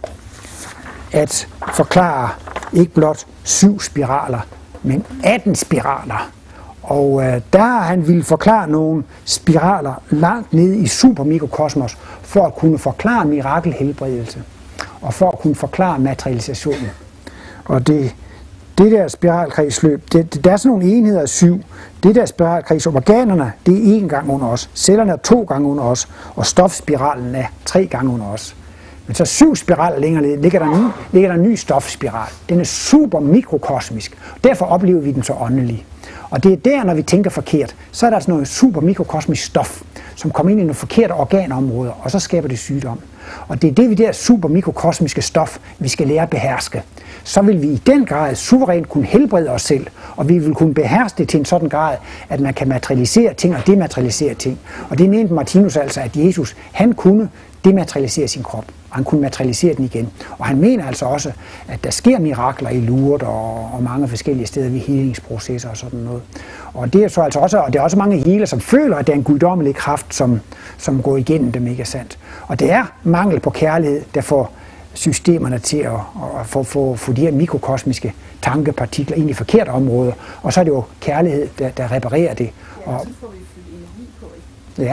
at forklare ikke blot syv spiraler, men atten spiraler. Og øh, der har han ville forklare nogle spiraler langt nede i supermikrokosmos, for at kunne forklare mirakelhelbredelse, og for at kunne forklare materialisation. Og det, det der spiralkredsløb, det, det, der er sådan nogle enheder af syv. Det der spiralkredsløb, organerne, det er én gang under os, cellerne er to gange under os, og stofspiralen er tre gange under os. Men så syv spiraler længere ned, ligger der, en, ligger der en ny stofspiral. Den er super mikrokosmisk. Derfor oplever vi den så åndelig. Og det er der, når vi tænker forkert, så er der altså noget super mikrokosmisk stof, som kommer ind i nogle forkerte organområder, og så skaber det sygdom. Og det er det, vi der super mikrokosmiske stof, vi skal lære at beherske. Så vil vi i den grad suverænt kunne helbrede os selv, og vi vil kunne beherske det til en sådan grad, at man kan materialisere ting og dematerialisere ting. Og det mente Martinus altså, at Jesus, han kunne dematerialisere sin krop, og han kunne materialisere den igen. Og han mener altså også, at der sker mirakler i Lourdes og, og mange forskellige steder ved helingsprocesser og sådan noget. Og det er så altså også, og det er også mange healer, som føler, at det er en guddommelig kraft, som, som går igennem dem, ikke sandt. Og det er mangel på kærlighed, der får systemerne til at, at få, få, få de her mikrokosmiske tankepartikler ind i forkerte områder. Og så er det jo kærlighed, der, der reparerer det. Ja, og, så får vi fyldt energi på, ikke? Ja.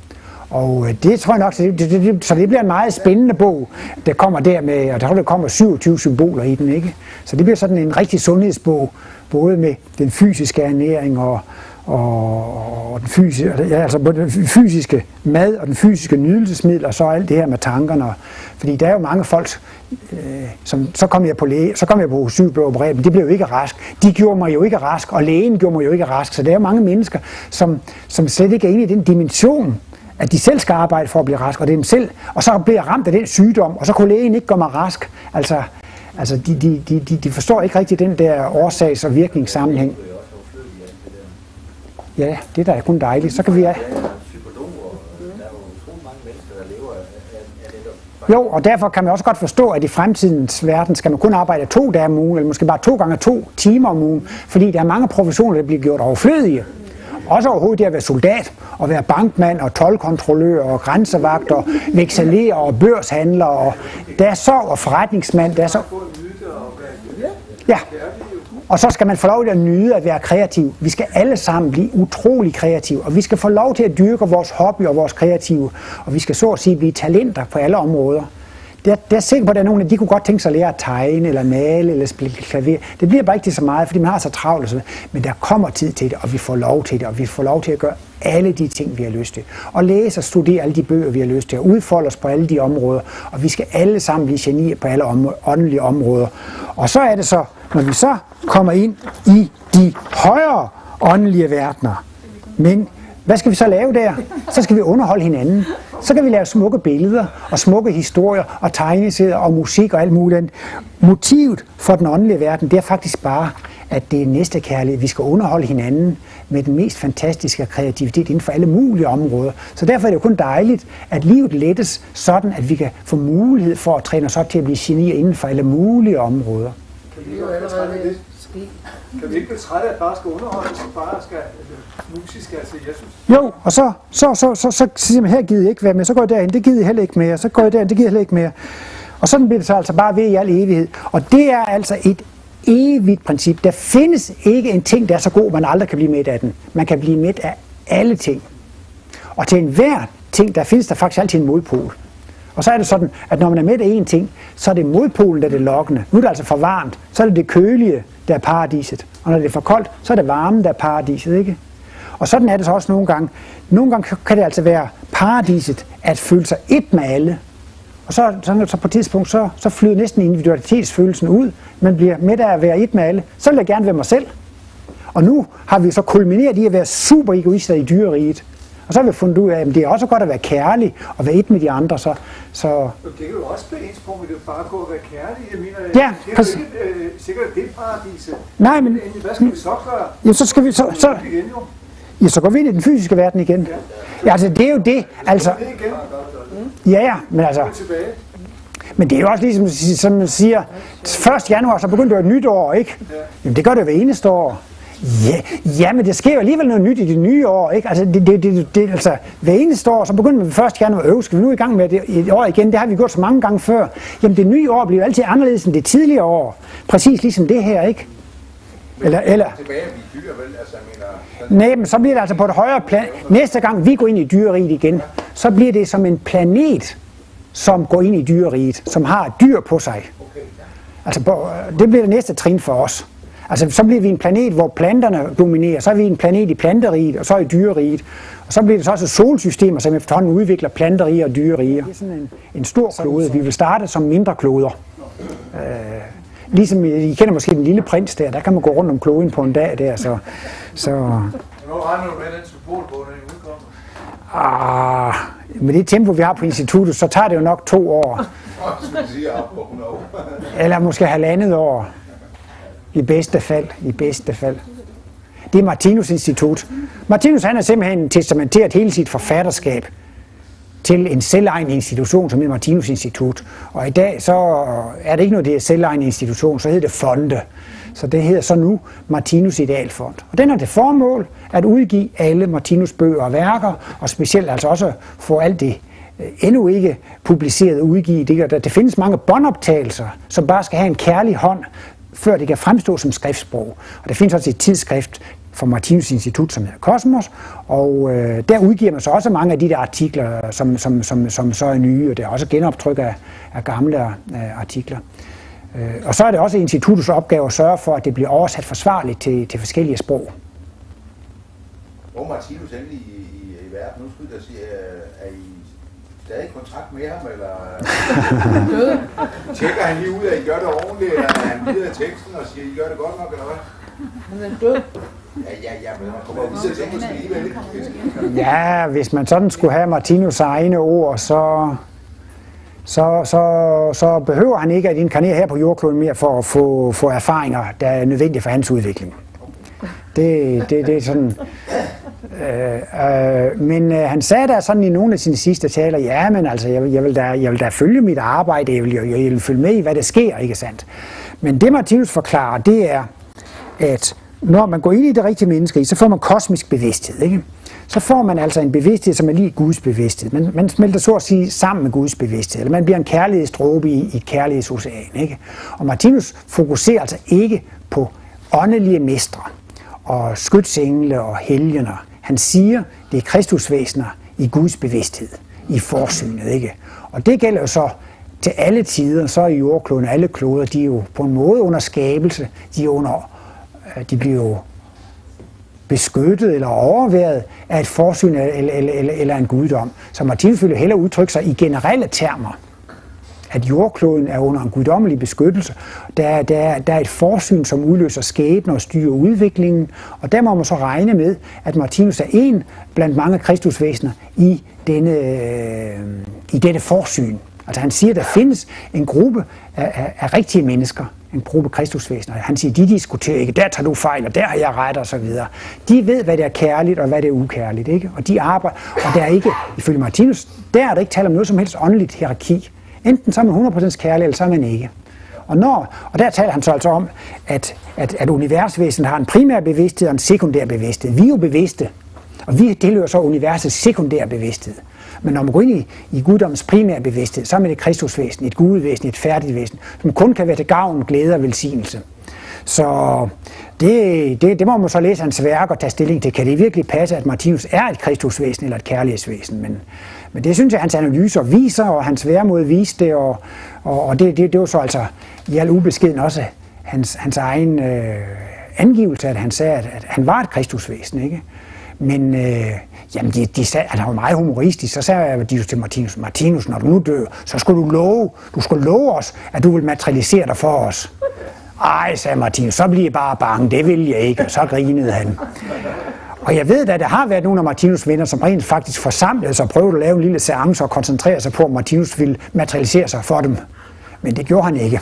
Og det tror jeg nok, så det, det, det, så det bliver en meget spændende bog, der kommer der med, og der, der kommer syvogtyve symboler i den, ikke? Så det bliver sådan en rigtig sundhedsbog, både med den fysiske ernæring og, og, og den, fysiske, ja, altså både den fysiske mad og den fysiske nydelsesmiddel, og så alt det her med tankerne. Fordi der er jo mange folk, øh, som så kom jeg på læge, så kom jeg på syg, blev opereret, men de blev jo ikke rask. De gjorde mig jo ikke rask, og lægen gjorde mig jo ikke rask. Så der er jo mange mennesker, som, som slet ikke er inde i den dimension, at de selv skal arbejde for at blive rask, og det er dem selv, og så bliver jeg ramt af den sygdom, og så kunne lægen ikke gøre mig rask. Altså, altså de, de, de, de forstår ikke rigtig den der årsags- og virkningssammenhæng. Ja, det er da kun dejligt. Så kan vi... Jo, og derfor kan man også godt forstå, at i fremtidens verden skal man kun arbejde to dage om ugen, eller måske bare to gange to timer om ugen, fordi der er mange professioner, der bliver gjort overflødige. Også overhovedet det at være soldat, og være bankmand, og toldkontrollør, og grænsevagt, og vekselerer, og børshandler, og der er så, og forretningsmand, der er så... Ja, og så skal man få lov til at nyde at være kreativ. Vi skal alle sammen blive utrolig kreative, og vi skal få lov til at dyrke vores hobby og vores kreative, og vi skal så at sige blive talenter på alle områder. det er, det er sikkert på, at der er nogen, de kunne godt tænke sig at lære at tegne, eller male, eller spille klaver. Det bliver bare ikke så meget, fordi man har så travlt. Så. Men der kommer tid til det, og vi får lov til det, og vi får lov til at gøre alle de ting, vi har lyst til. Og læse og studere alle de bøger, vi har lyst til, og udfolde os på alle de områder. Og vi skal alle sammen blive genier på alle om- åndelige områder. Og så er det så, når vi så kommer ind i de højere åndelige verdener. Men hvad skal vi så lave der? Så skal vi underholde hinanden. Så kan vi lave smukke billeder og smukke historier og tegneserier og musik og alt muligt. Motivet for den åndelige verden, det er faktisk bare, at det er næstekærlighed. Vi skal underholde hinanden med den mest fantastiske kreativitet inden for alle mulige områder. Så derfor er det jo kun dejligt, at livet lettes sådan, at vi kan få mulighed for at træne os op til at blive genier inden for alle mulige områder. Kan vi jo allerede det ske? Kan vi ikke blive trætte af, at bare skal underholdes, og bare skal musisk, altså jeg synes? Jo, og så, så, så, så, så siger man, her gider jeg ikke være med, så går jeg derind, det gider jeg heller ikke mere, så går jeg derind, det gider jeg heller ikke mere. Og sådan bliver det så altså bare ved i al evighed. Og det er altså et evigt princip. Der findes ikke en ting, der er så god, man aldrig kan blive mæt af den. Man kan blive mæt af alle ting. Og til enhver ting, der findes der faktisk altid en modpol. Og så er det sådan, at når man er mæt af en ting, så er det modpolen, der er det lokkende. Nu er det altså for varmt, så er det det kølige, der er paradiset. Og når det er for koldt, så er det varmen, der er paradiset, ikke? Og sådan er det så også nogle gange. Nogle gange kan det altså være paradiset at føle sig et med alle. Og så, så, så på et tidspunkt, så, så flyder næsten individualitetsfølelsen ud. Man bliver med af at være et med alle. Så vil jeg gerne være mig selv. Og nu har vi så kulmineret i at være super egoister i dyreriget. Og så har vi fundet ud af, at det er også godt at være kærlig og være et med de andre. Så, så det kan jo også blive ens på, med det bare gå at være kærlig. Jeg mener, ja, det er jo ikke øh, sikkert, at det er paradiset. Nej, men hvad skal vi så gøre? Ja, så skal vi så, så, ja, så går vi ind i den fysiske verden igen. Ja, ja altså det er jo det. Altså, ja, ja, men altså. Men det er jo også ligesom, som man siger, første januar, så begynder det et nyt år, ikke? Jamen det gør det hver eneste år. Ja, ja, men det sker jo alligevel noget nyt i det nye år, ikke? Altså, det, det, det, det, altså hver eneste år, så begynder man første januar, øv, skal vi nu i gang med det et år igen? Det har vi gjort så mange gange før. Jamen det nye år bliver altid anderledes end det tidligere år. Præcis ligesom det her, ikke? Eller, eller. Tilbage at blive dyr, vel? Altså, mener, nej, men så bliver det altså på et højere plan. Næste gang vi går ind i dyreriget igen, så bliver det som en planet, som går ind i dyreriget, som har dyr på sig. Altså, det bliver det næste trin for os. Altså, så bliver vi en planet, hvor planterne dominerer, så er vi en planet i planteriget, og så i dyreriget. Og så bliver det så også solsystemer, som efterhånden udvikler planteriger og dyreriger. Det er sådan en, en stor klode. Vi vil starte som mindre kloder. Øh, ligesom I kender måske Den Lille Prins der, der kan man gå rundt om kloden på en dag der, så. så Hvor regner du med den symbolbog, den udkommer? Ah, med det tempo, vi har på instituttet, så tager det jo nok to år. Eller måske halvandet år. I bedste fald, i bedste fald. Det er Martinus Institut. Martinus han har simpelthen testamenteret hele sit forfatterskab til en selvejende institution, som hedder Martinus Institut. Og i dag så er det ikke noget, det er selvejende institution, så hedder det fonde. Så det hedder så nu Martinus Idealfond. Og den har det formål at udgive alle Martinus bøger og værker, og specielt altså også få alt det endnu ikke publiceret udgive. Det, der findes mange båndoptagelser, som bare skal have en kærlig hånd, før det kan fremstå som skriftsprog. Og der findes også et tidsskrift fra Martinus Institut, som hedder Kosmos, og øh, der udgiver man så også mange af de der artikler, som, som, som, som så er nye, og der er også genoptryk af, af gamle øh, artikler. Øh, og så er det også instituttets opgave at sørge for, at det bliver oversat forsvarligt til, til forskellige sprog. Hvor Martinus endelig i, i, i verden, nu skulle jeg sige, er I stadig i kontrakt med ham, eller tjekker han lige ud, at I gør det ordentligt, eller er han videre i teksten og siger, at I gør det godt nok, eller hvad? Han er død. Ja, ja, ja, men man kommer lige til at tænke alligevel. Ja, hvis man sådan skulle have Martinus' egne ord, så, så, så, så behøver han ikke at inkarnere her på jordkloden mere for at få, få erfaringer, der er nødvendige for hans udvikling. Det, det, det er sådan. Øh, øh, men øh, han sagde der sådan i nogle af sine sidste taler, ja, men altså, jeg, jeg, vil da, jeg vil da følge mit arbejde, jeg vil, jeg, jeg vil følge med i, hvad der sker, ikke sandt? Men det Martinus forklarer, det er, at når man går ind i det rigtige menneske, så får man kosmisk bevidsthed, ikke? Så får man altså en bevidsthed, som er lige Guds bevidsthed. Man, man smelter så at sige sammen med Guds bevidsthed, eller man bliver en kærlighedsdråbe i, i et kærlighedsocean, ikke? Og Martinus fokuserer altså ikke på åndelige mestre og skytsengle og helgener. Han siger, det er kristusvæsener i Guds bevidsthed, i forsynet, ikke? Og det gælder jo så til alle tider, så er jordkloden, alle kloder, de er jo på en måde under skabelse, de, er under, de bliver jo beskyttet eller overværet af et forsyn eller, eller, eller, eller en guddom. Så Martinus vil jo hellere udtrykke sig i generelle termer, at jordkloden er under en guddommelig beskyttelse. Der, der, der er et forsyn, som udløser skæbner og styrer udviklingen, og der må man så regne med, at Martinus er en blandt mange kristusvæsener i, denne, øh, i dette forsyn. Altså han siger, at der findes en gruppe af, af, af rigtige mennesker, en gruppe kristusvæsener. Han siger, de diskuterer ikke, der tager du fejl, og der har jeg ret, og så videre. De ved, hvad det er kærligt, og hvad det er ukærligt, ikke? Og de arbejder, og der er ikke, ifølge Martinus, der er der ikke tale om noget som helst åndeligt hierarki. Enten så er man hundrede procent kærlig, eller så er man ikke. Og, når, og der taler han så altså om, at, at, at universvæsenet har en primær bevidsthed og en sekundær bevidsthed. Vi er jo bevidste, og vi tilhører så universets sekundære bevidsthed. Men når man går ind i, i guddommens primære bevidsthed, så er man et kristusvæsen, et gudvæsen, et færdigt væsen, som kun kan være til gavn, glæde og velsignelse. Så det, det, det må man så læse hans værk og tage stilling til. Kan det virkelig passe, at Martinus er et kristusvæsen eller et kærlighedsvæsen? Men, men det synes jeg, hans analyser viser, og hans væremåde viste det, og, og, og det, det, det var så altså i al ubeskeden også hans, hans egen øh, angivelse, at han sagde, at, at han var et kristusvæsen, ikke? Men øh, jamen de, de sagde, han var meget humoristisk, så sagde de jo til Martinus, Martinus, når du nu dør, så skulle du love, du skulle love os, at du vil materialisere dig for os. Ej, sagde Martinus, så bliver jeg bare bange, det vil jeg ikke, og så grinede han. Og jeg ved, at der har været nogle af Martinus' venner, som rent faktisk forsamlede sig og prøvede at lave en lille seance og koncentrere sig på, at Martinus ville materialisere sig for dem. Men det gjorde han ikke.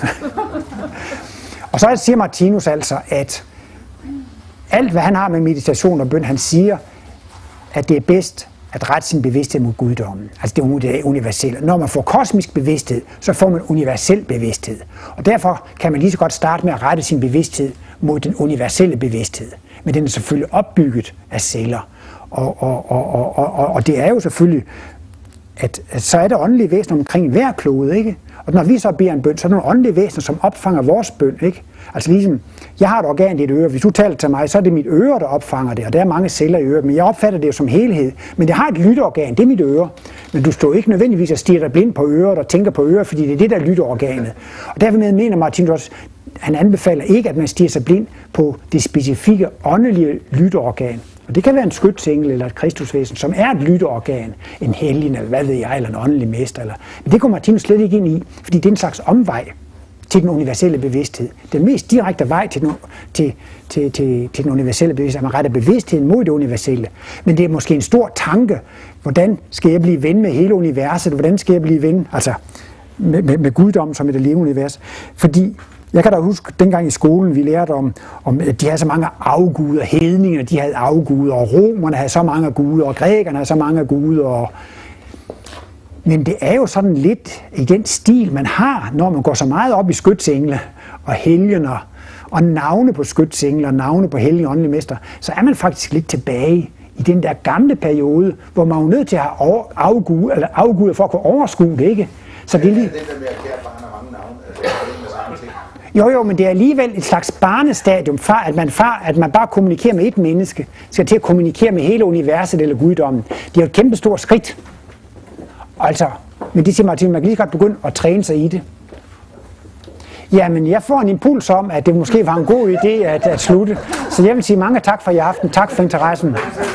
Og så siger Martinus altså, at alt, hvad han har med meditation og bøn, han siger, at det er bedst at rette sin bevidsthed mod guddommen. Altså det er universelt. Når man får kosmisk bevidsthed, så får man universel bevidsthed. Og derfor kan man lige så godt starte med at rette sin bevidsthed mod den universelle bevidsthed. Men den er selvfølgelig opbygget af celler. Og, og, og, og, og, og det er jo selvfølgelig, at, at så er der åndelige væsener omkring hver klode, ikke? Og når vi så beder en bøn, så er der nogle åndelige væsener, som opfanger vores bøn, ikke? Altså ligesom, jeg har et organ i et øre. Hvis du taler til mig, så er det mit øre, der opfanger det, og der er mange celler i øret, men jeg opfatter det jo som helhed. Men jeg har et lytteorgan, det er mit øre. Men du står ikke nødvendigvis og stirrer dig blind på øret og tænker på øret, fordi det er det, der er lytteorganet. Og derved mener Martinus også, han anbefaler ikke, at man stirrer sig blind på det specifikke åndelige lytteorgan. Og det kan være en skytsengel eller et kristusvæsen, som er et lytteorgan, en helgen, eller hvad ved jeg, eller en åndelig mester. Eller. Men det går Martinus slet ikke ind i, fordi det er en slags omvej til den universelle bevidsthed. Den mest direkte vej til den, til, til, til, til den universelle bevidsthed, at man retter bevidstheden mod det universelle. Men det er måske en stor tanke, hvordan skal jeg blive ven med hele universet, hvordan skal jeg blive ven altså med, med, med guddommen som et levende univers. Fordi jeg kan da huske, dengang i skolen, vi lærte om, om at de havde så mange afguder, hedningerne, de havde afguder, og romerne havde så mange guder, og grækerne havde så mange guder. Og... Men det er jo sådan lidt i den stil, man har, når man går så meget op i skytsengle og helgener, og navne på skytsengle og navne på hellige åndelige mester, så er man faktisk lidt tilbage i den der gamle periode, hvor man er nødt til at have afguder, eller afguder for at kunne overskue det, ikke? Så det er lige... Jo, jo, men det er alligevel et slags barnestadium, for at man, far, at man bare kommunikerer med et menneske, skal til at kommunikere med hele universet eller guddommen. Det er jo et kæmpe stort skridt. Altså, men det siger Martin, man kan lige godt begynde at træne sig i det. Jamen, jeg får en impuls om, at det måske var en god idé at, at slutte. Så jeg vil sige mange tak for i aften. Tak for interessen.